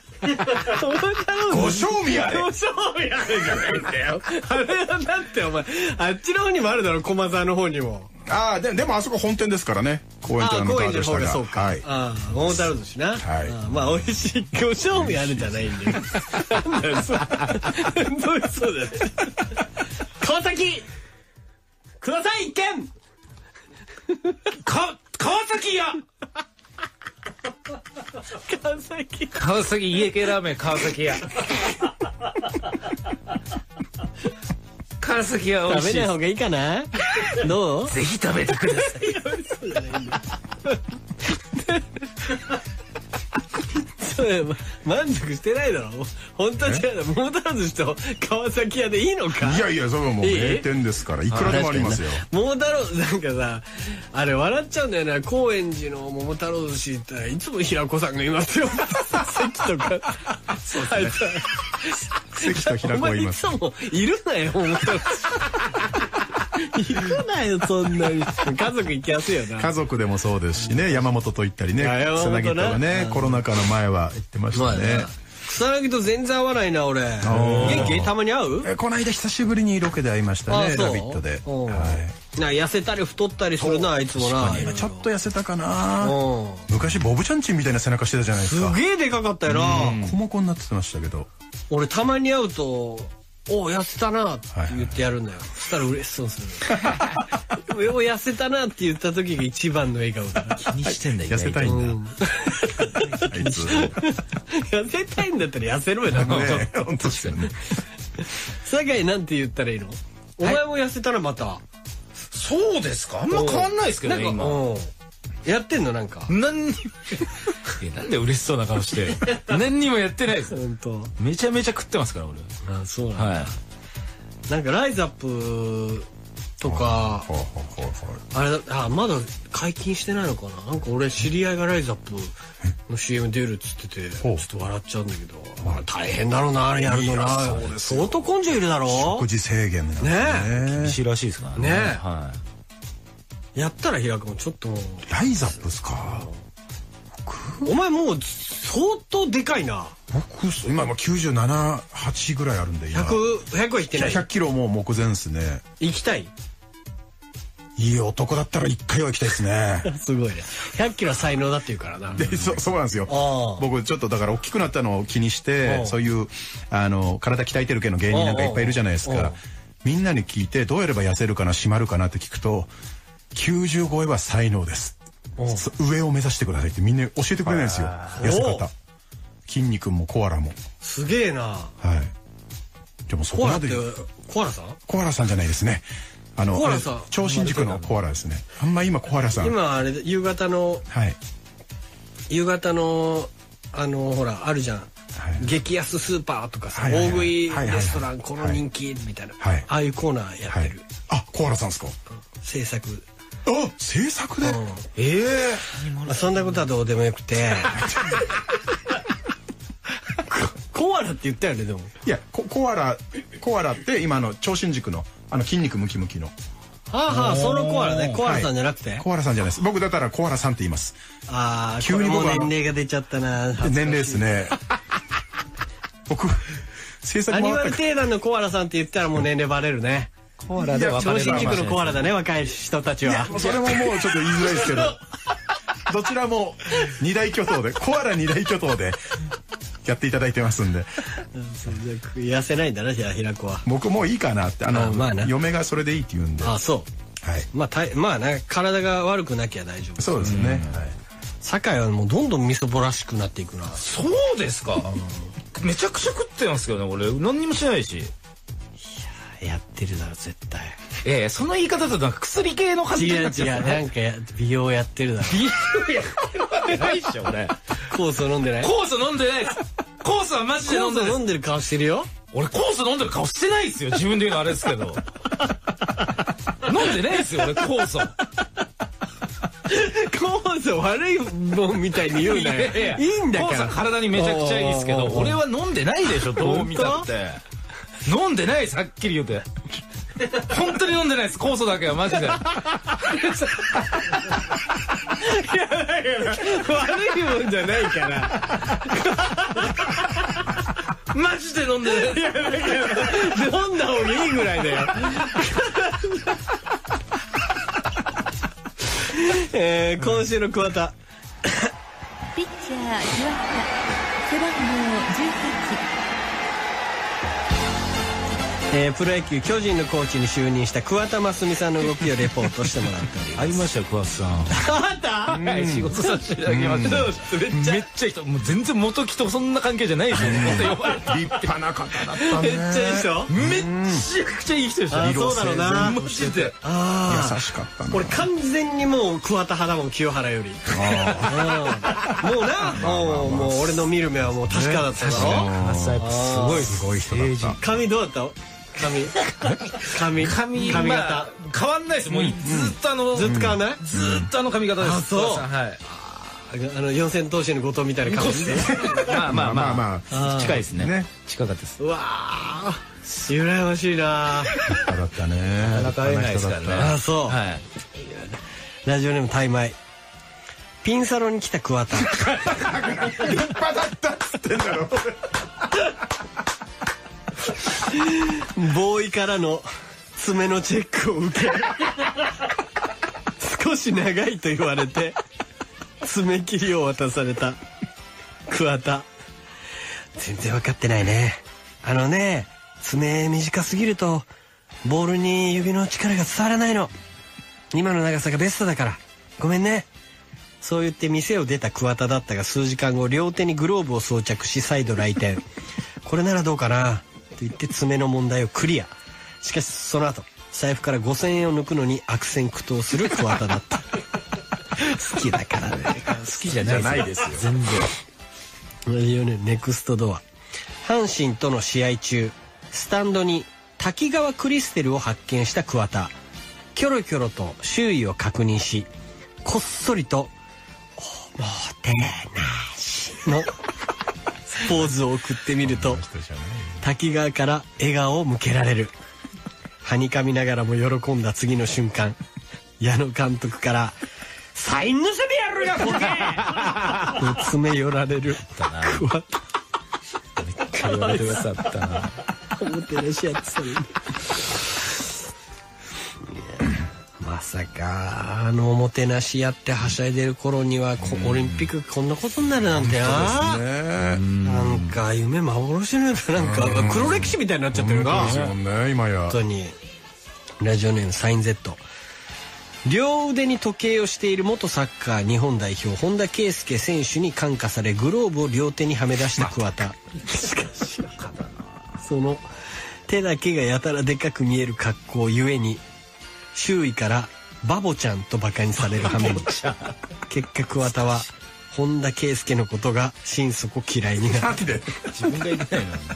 ご賞味あれ。 ご賞味あれじゃないんだよ。あれはだってお前、あっちの方にもあるだろ、駒沢の方にも。 ああ、でもあそこ本店ですからね。高円寺の高円寺の方がそうか。 はい。 ああ、桃太郎寿司な。 はい。 まあ美味しい。ご賞味あるじゃないんだよ。なんだよ、そうだね。川崎ください一軒。川崎屋。 川崎家系ラーメン川崎屋。川崎屋美味しい。 食べない方がいいかな。どう？ ぜひ食べてください。 そうじゃないんだ。満足してないだろ。本当は違うだろ。桃太郎寿司と川崎屋でいいのか。 いやいや、それはもう名店ですから、いくらでもありますよ。 桃太郎なんかさ、あれ笑っちゃうんだよね。高円寺の桃太郎寿司っていつも平子さんがいますよ。関とか。そうですね。 関と平子います。 お前いつもいるなよ、桃太郎寿司。行くなよ、そんなに。家族行きやすいよな。 家族でもそうですしね、山本と行ったりね、草薙とはね、コロナ禍の前は行ってましたね。 草薙と全然合わないな、俺。元気？たまに会う？ この間久しぶりにロケで会いましたね、ラビットで。 痩せたり太ったりするな、あいつもな。 ちょっと痩せたかな。昔ボブちゃんちんみたいな背中してたじゃないですか。 すげえでかかったよな。 コモコになってましたけど。 俺たまに会うと、お痩せたなって言ってやるんだよ。そしたら嬉しそうする。お痩せたなって言った時が一番の笑顔だ。 気にしてんだよ。 痩せたいんだ。あいつ。 痩せたいんだったら痩せろよな。 本当ですよね。 酒井なんて言ったらいいの？お前も痩せたらまた。 そうですか？あんま変わんないですけどね、今。 やってんのなんか。 なんで嬉しそうな顔して。何にもやってないです。 本当。 めちゃめちゃ食ってますから俺。 あ、そうなんだ。はい。なんかライズアップとか、あれだ、まだ解禁してないのかな。なんか俺知り合いがライズアップの CM 出るっつってて、ちょっと笑っちゃうんだけど、大変だろうな、あれやるのな。相当根性いるだろ。 食事制限なんね。厳しいらしいですからね。 はい。やったら平くんちょっと。 ライズアップっすか。 お前もう相当でかいな。 僕今97、8ぐらいあるんで今。 100は行ってない。 100キロもう目前ですね。 行きたい。 いい男だったら1回は行きたいですね。 すごいね。100キロは才能だっていうからな。 で、そうなんですよ。僕ちょっとだから大きくなったのを気にして、そういう体鍛えてる系の芸人なんかいっぱいいるじゃないですか。みんなに聞いてどうやれば痩せるかな、締まるかなって聞くと、90超えは才能です。上を目指してくださいってみんな教えてくれないんですよ。痩せ方。筋肉もコアラも。 すげえな。 はい。でもそこまで。 コアラさん？ コアラさんじゃないですね。超新塾のコアラですね。あんま今コアラさん。 今あれ夕方の。はい。夕方のほらあるじゃん。激安スーパーとかさ、大食いレストランこの人気みたいな。ああいうコーナーやってる。 あ、コアラさんですか。 制作。 あ、制作で。 そんなことはどうでもよくて。コアラって言ったよねでも。 いやコアラって今超新塾の筋肉ムキムキの。 はあ、そのコアラね。コアラさんじゃなくて。 コアラさんじゃないです。僕だったらコアラさんって言います。 ああ、急にもう年齢が出ちゃったな。 年齢ですね。僕制作アニマルもあったから定団のコアラさんって言ったらもう年齢バレるね。 コアラでは超新宿のコアラだね、若い人たちは。 それももうちょっと言いづらいですけど、どちらも二大巨頭で、コアラ二大巨頭でやっていただいてますんで。 痩せないんだな、じゃあ平子は。 僕もういいかなって、嫁がそれでいいって言うんで。 あ、そう。はい。まあね、体が悪くなきゃ大丈夫。 そうですね。 酒井はもうどんどんみそぼらしくなっていくな。 そうですか。めちゃくちゃ食ってますけどね、俺何にもしないし。 やってるだろ絶対。 その言い方だとなんか薬系の感じになっちゃう。 なんか美容やってるだろ。 美容やってるわけないっしょ俺。 酵素飲んでない？ 酵素飲んでないです。酵素はマジで飲んでない。 酵素飲んでる顔してるよ。 俺酵素飲んでる顔してないですよ。自分で言うのあれですけど。飲んでないですよ俺酵素。 酵素悪いもんみたいに言うなよ。いいんだから。 酵素体にめちゃくちゃいいですけど、俺は飲んでないでしょ。どう見たって。飲んでないです、はっきり言うて。本当に飲んでないです、酵素だけはマジで。いやだから悪いもんじゃないから。 マジで飲んでない。いやだから飲んだ方がいいぐらいだよ。今週の桑田。 ピッチャー桑田、背番号18。 プロ野球巨人のコーチに就任した桑田真澄さんの動きをレポートしてもらっております。 会いましたよ桑田さん。 あった？ はい、仕事させていただきました。めっちゃいい人、もう全然元木とそんな関係じゃないですよ。 立派な方だったね。 めっちゃいい人。 めっちゃくちゃいい人でした。 そうだろうな。 マジで。 優しかったな。 俺完全にもう桑田派だもん、清原より。もうな、もう俺の見る目はもう確かだっただろ。 すごい人だった。 髪どうだった？髪型変わんないです。もうずっとずっと変わんない？ ずっと髪型です。 そう。 はい。 四千頭身の後藤みたいな感じで。 まあ近いですね。近かったです。 うわー、羨ましいな。 だったね。 なかなか会えないですからね。 あ、そう。はい。ラジオネームタイマイ。ピンサロに来た桑田。 立派だったっつってんだろ。 ボーイからの爪のチェックを受け、少し長いと言われて爪切りを渡された桑田。全然分かってないね。爪短すぎるとボールに指の力が伝わらないの。今の長さがベストだからごめんね。そう言って店を出た桑田だったが、数時間後両手にグローブを装着し再度来店。これならどうかなと言って爪の問題をクリア。しかしその後財布から5000円を抜くのに悪戦苦闘する桑田だった。好きだからね。 好きじゃないですよ全然。 いいよね。ネクストドア。阪神との試合中、スタンドに滝川クリステルを発見した桑田。キョロキョロと周囲を確認し、こっそりとおもてなしのポーズを送ってみると、滝川から笑顔を向けられる。はにかみながらも喜んだ次の瞬間、矢野監督から「サイン乗せてやるよボケ!」と詰め寄られる桑田。 めっちゃ言われるやつあったな。 おもてなしやってたのに。まさかおもてなしやってはしゃいでる頃にはオリンピックこんなことになるなんてな。なんか夢幻のような、なんか黒歴史みたいになっちゃってるな。本当に。ラジオネームサイン Z。両腕に時計をしている元サッカー日本代表本田圭佑選手に感化され、グローブを両手にはめ出した桑田。しかしその手だけがやたらでかく見える格好ゆえに周囲からバボちゃんとバカにされる羽目に。結果桑田は本田圭佑のことが心底嫌いになって。 自分が言ってないのに。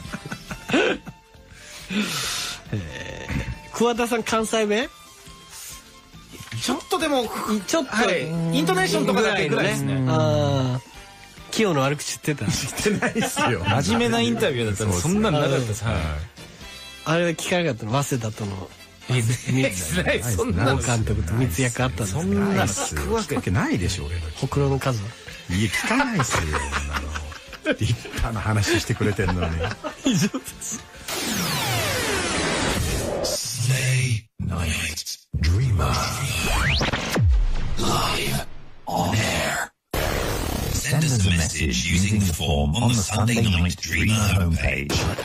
桑田さん関西弁ちょっとでもちょっと、 イントネーションとかだけぐらいですね。 清の悪口知ってた？ 知ってないですよ。 真面目なインタビューだったらそんなのなかったです。 あれは聞かなかったの？早稲田とのそんな王監督と密約あったんですか？ そんな聞くわけないでしょ。 ほくろの数は？ いや聞かないですよ。 立派な話してくれてんのに。 以上です。 Stay Night Dreamer Live on air. Send us a message using the form on the Sunday Night Dreamer homepage.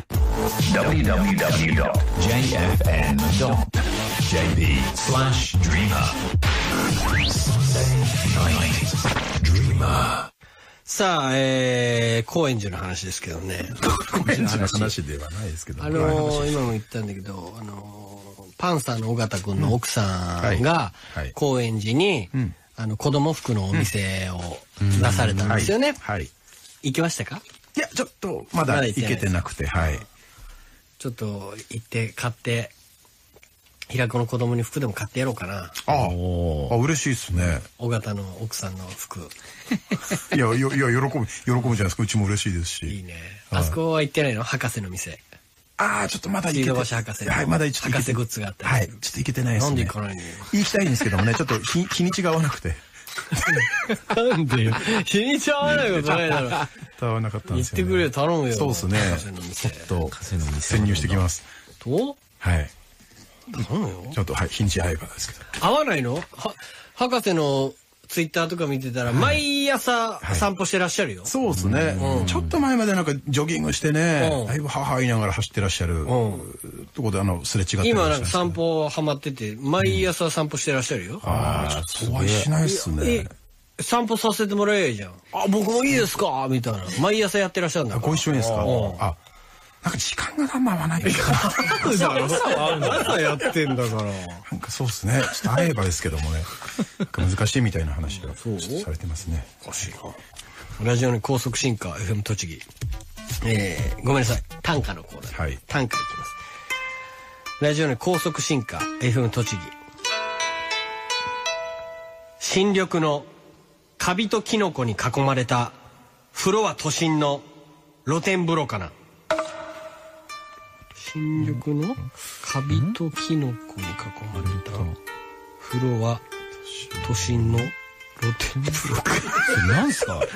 www.jfn.jp/dreamer. Sunday Night Dreamer. さあ、高円寺の話ですけどね。 高円寺の話ではないですけど。 今も言ったんだけど、パンサーの尾形くんの奥さんが、高円寺に、子供服のお店を出されたんですよね。はい。行きましたか？ いや、ちょっと、まだ行けてなくて、はい。 ちょっと行って買って、平子の子供に服でも買ってやろうかな。 あ、嬉しいですね。 尾形の奥さんの服。 いや、喜ぶじゃないですか。うちも嬉しいですし。 いいね。あそこは行ってないの？博士の店。 ああ、ちょっとまだ行けてない。 博士。 はい、まだ一応博士グッズがあって。 はい、ちょっと行けてないですね。 なんで行かないの？ 行きたいんですけどもね、ちょっと日にちが合わなくて。 なんでよ。日にち合わないことないだろ。 合わなかったんですよ。 行ってくれよ、頼むよ。 そうですね。ちょっと潜入してきます。 と？ はい。 頼むよ。 ちょっと、はい、日にち合えばですけど。 合わないの？博士のツイッターとか見てたら、毎朝散歩してらっしゃるよ。 そうですね。ちょっと前までなんかジョギングしてね、だいぶ母言いながら走ってらっしゃるとこですれ違って今なんか散歩ハマってて、毎朝散歩してらっしゃるよ。 ああ、ちょっとお会いしないっすね。 散歩させてもらえばいいじゃん。あ、僕もいいですかみたいな。毎朝やってらっしゃるんだ。 ご一緒にですか？あ、なんか時間があんま合わない。 朝やってんだから。 なんかそうですね。ちょっと会えばですけどもね。難しいみたいな話をされてますね。 おかしいな。ラジオに高速進化 FM 栃木。ごめんなさい。短歌のコーナー。はい。短歌いきます。ラジオに高速進化 FM 栃木。新緑のカビとキノコに囲まれた風呂は都心の露天風呂かな。新緑のカビとキノコに囲まれた風呂は都心の露天風呂か。 なんすか？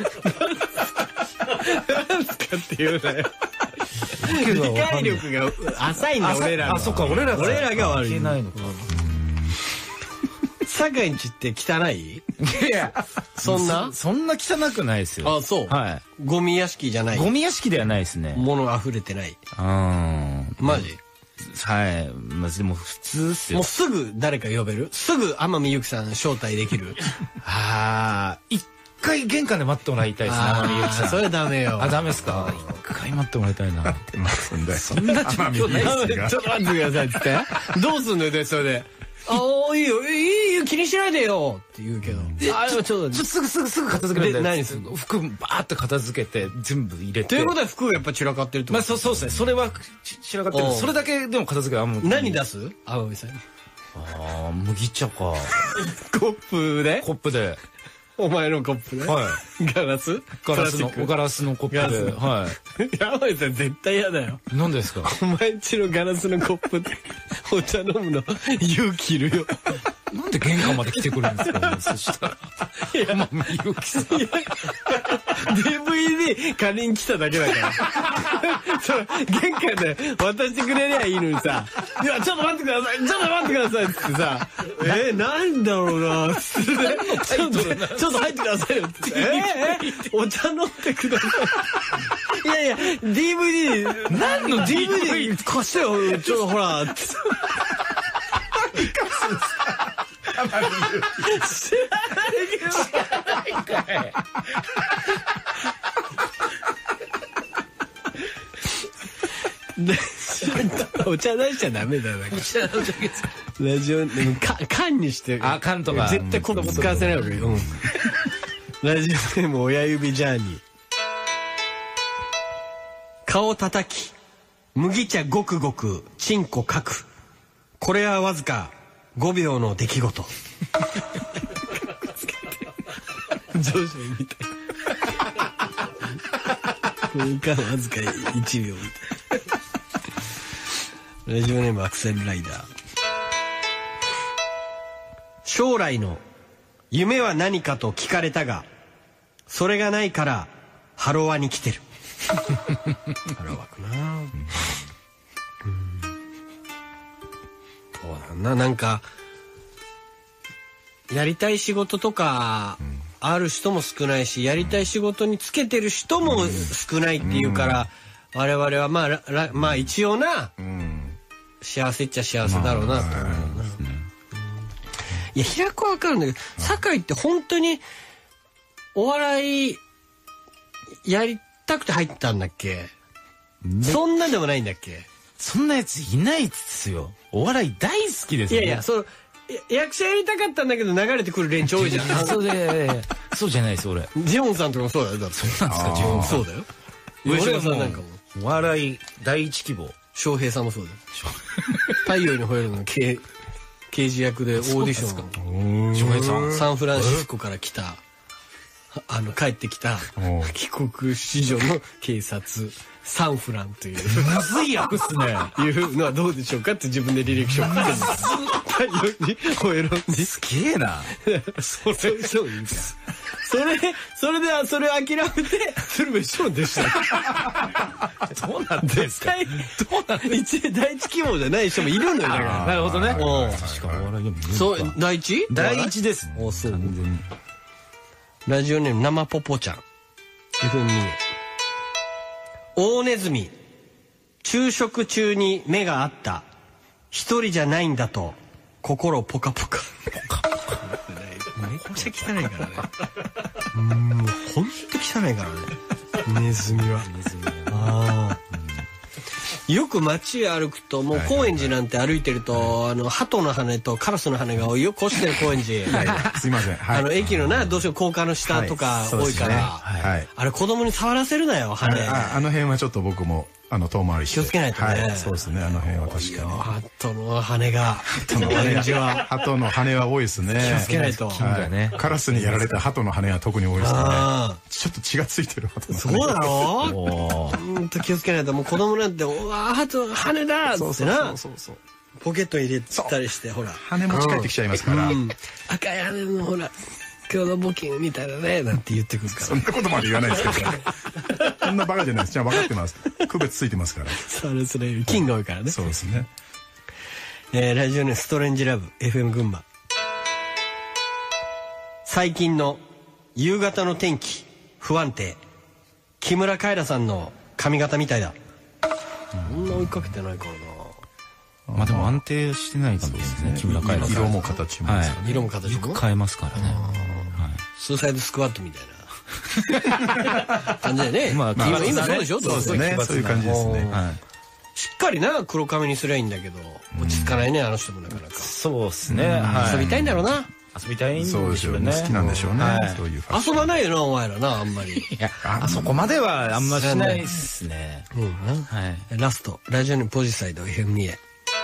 なんすかって言うなよ。理解力が浅いんだ俺ら。 あ、そっか、俺らが悪い。 いけないのか。 坂井んちって汚い？ いや、そんな汚くないですよ。 あ、そう。はい。ゴミ屋敷じゃない。 ゴミ屋敷ではないですね。 物溢れてない。マジ？ はい。まあ、でも普通っすよ。 もうすぐ誰か呼べる？すぐ天海祐希さん招待できる？ 一回玄関で待ってもらいたいですね、天海祐希さん。 それダメよ。 あ、ダメですか？一回待ってもらいたいな。 そんな状況ないですよ。ちょっと待ってくださいって。どうすんのよ、で、それで。あ、いいよ、いいよ、気にしないでよって言うけど。 ちょっとすぐ片付けるんで。 何するの？ 服バーって片付けて全部入れて。 ということは服やっぱ散らかってるってこと？ まあそうですね。それは散らかってる。それだけでも片付けは何出す？天海さんに。 麦茶か。 コップで？ コップで。 お前のコップで？はい。ガラスのコップで。はい。天海さん絶対嫌だよ。 何ですか？ お前んちのガラスのコップでお茶飲むの勇気いるよ。 なんで玄関まで来てくるんですか？そしたら。天海祐希さん。 DVD 仮に来ただけだから。玄関で渡してくれりゃいいのにさ、いや、ちょっと待ってください、ちょっと待ってくださいってさ、なんだろうな、ちょっと入ってくださいよって。お茶飲んでください。いや、DVD、何の DVD 貸してよ、ちょっとほら、って。知らないかい。お茶出しちゃダメだな。ラジオ缶にして。 缶とか絶対コップ使わせないわけよ。ラジオネーム親指ジャーニー。顔叩き麦茶ごくごくチンコかく。これはわずか5秒の出来事。上司みたい。これからわずか1秒みたい。ラジオネームアクセルライダー。将来の夢は何かと聞かれたが、それがないからハロワに来てる。 腹湧くな。そうだな、なんかやりたい仕事とかある人も少ないし、やりたい仕事につけてる人も少ないっていうから、我々はまあ一応な、幸せっちゃ幸せだろうなと思うな。いや、平子はわかるんだけど、酒井って本当にお笑いやりたくて入ったんだっけ？そんなでもないんだっけ？ そんなやついないっすよ。お笑い大好きですよね。 いやいや、役者やりたかったんだけど流れてくる連中多いじゃん。 そうじゃないです、俺。 ジモンさんとかもそうだよ。だってそうなんですか、ジモンさん。 そうだよ。上島さんなんかも。 お笑い第一希望。 翔平さんもそうだよ。太陽に吠えるの刑事役でオーディション。翔平さん。サンフランシスコから来た、帰ってきた帰国子女の警察。サンフランというまずい役っすね。 いうのはどうでしょうかって自分で履歴書を書くんです。太陽に吠えるんです。 すげえな。 それでそれを諦めて鶴瓶師匠でした。 どうなんですか。 第一希望じゃない人もいるのよ。 なるほどね。 確かに。そう第一です。 そう。ラジオネーム生ポポちゃん。大ネズミ、昼食中に目があった。一人じゃないんだと心ポカポカ。めっちゃ汚いからね。もうほんと汚いからね。ネズミは。よく街歩くと、もう高円寺なんて歩いてると、鳩の羽とカラスの羽がよく落ちてる高円寺。 すいません。 駅のな、どうしよう高架の下とか多いから、あれ子供に触らせるなよ、羽。 あの辺はちょっと僕も遠回りして。 気をつけないとね。 そうですね、あの辺は確かに。 鳩の羽が。鳩の羽は多いですね。 気をつけないと。 カラスにやられた鳩の羽は特に多いですね。ちょっと血がついてる鳩の羽。 そうなの？ほんと気をつけないと、もう子供なんて、うわ、鳩の羽だってな。ポケットに入れたりして、ほら。 羽持ち帰ってきちゃいますから。 赤い羽のほら。共同募金みたいだねなんて言ってくるから。 そんなことまで言わないですけど。そんなバカじゃないです。じゃあ分かってます。区別ついてますから。 そうですね。金が多いからね。 そうですね。 ラジオネームストレンジラブ FM 群馬。最近の夕方の天気不安定。木村カエラさんの髪型みたいだ。そんな追いかけてないからな。 まあでも安定してないかもですね。木村カエラさん。 色も形も。 色も形も。 よく変えますからね。 スーサイドスクワットみたいな感じだよね。 まあ今そうでしょ。 そうですね。そういう感じですね。 しっかりな黒髪にすりゃいいんだけど落ち着かないね、あの人もなかなか。 そうですね。 遊びたいんだろうな。 遊びたいんでしょうね。そうでしょうね。好きなんでしょうね。そういう遊ばないよなお前らな、あんまり。 いや、あそこまではあんましないっすね。 ラストラジオネームポジサイド FM2 へ。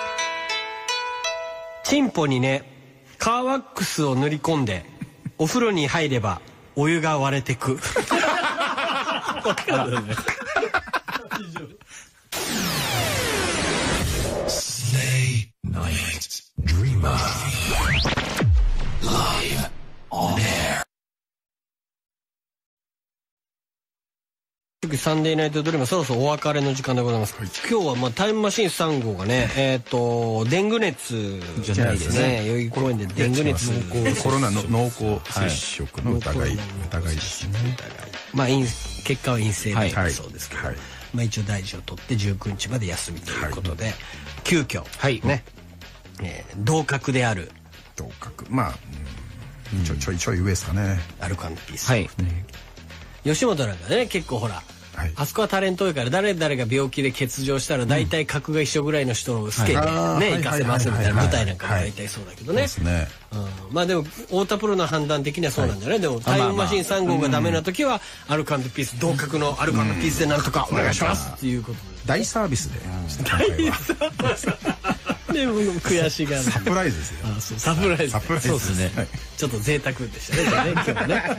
チンポにね、カーワックスを塗り込んでお風呂に入ればお湯が割れてく。 Stay Night Dreamer Live on air。 サンデーナイトドリームそろそろお別れの時間でございます。今日はタイムマシーン3号がね、デング熱じゃないですね。代々木公園でデング熱。 コロナの濃厚接触の疑いですね。 まあ結果は陰性だったそうですけど、まあ一応大事を取って19日まで休みということで、急遽ね、同格である。 同格。まあちょい上ですかね。 アルコ&ピース。吉本なんかね、結構ほら、あそこはタレント多いから誰々が病気で欠場したら大体格が一緒ぐらいの人をスケでね行かせますみたいな舞台なんかも大体そうだけどね。まあでも太田プロの判断的にはそうなんじゃない。でもタイムマシーン3号がダメな時はアルコ&ピース、同格のアルコ&ピースでなんとかお願いしますっていうことで大サービスででも悔しがるサプライズですよ。 サプライズ。 そうですね。 ちょっと贅沢でしたね今日はね。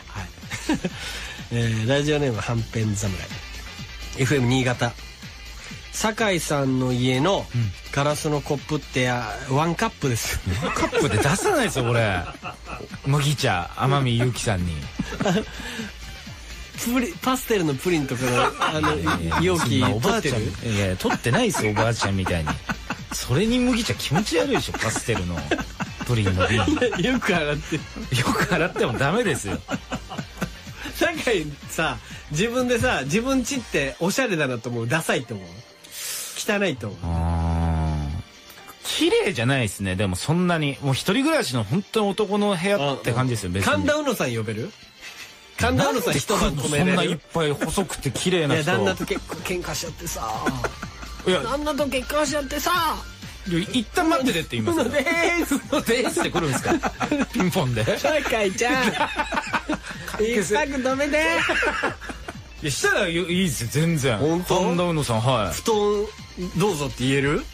ラジオネームはんぺん侍 FM 新潟。酒井さんの家のガラスのコップってワンカップです。 カップで出さないですよこれ。麦茶天海祐希さんにパステルのプリンとかの容器おばあちゃん、いや取ってないですよおばあちゃんみたいに。それに麦茶気持ち悪いでしょ、パステルのプリンの瓶。 よく洗って。 よく洗ってもダメですよ。 酒井さ、自分でさ、自分家っておしゃれだなと思う、ダサいと思う、汚いと思う？ 綺麗じゃないですね。でもそんなにもう一人暮らしの本当に男の部屋って感じですよ。別に神田うのさん呼べる？神田うのさん一晩止めれる？ そんないっぱい細くて綺麗な人。 いや旦那と結構喧嘩しちゃってさ、旦那と結婚しちゃってさ、 一旦待っててって言いますよ。ですって来るんですか？ピンポンで。 酒井ちゃん一泊止めて。 いやしたらいいですよ全然。 本当？ 神田うのさん、はい。 布団どうぞって言える？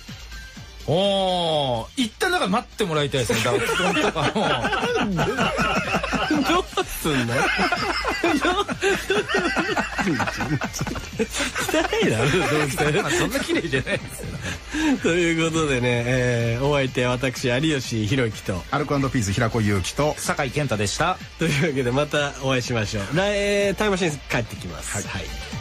一旦だから待ってもらいたいですね。だから布団とかどうすんの？汚いな、どうして？ そんな綺麗じゃないですよ。 ということでね、お相手は私有吉弘樹とアルコ&ピース平子祐希と酒井健太でした。 というわけでまたお会いしましょう。タイムマシン帰ってきます。はい。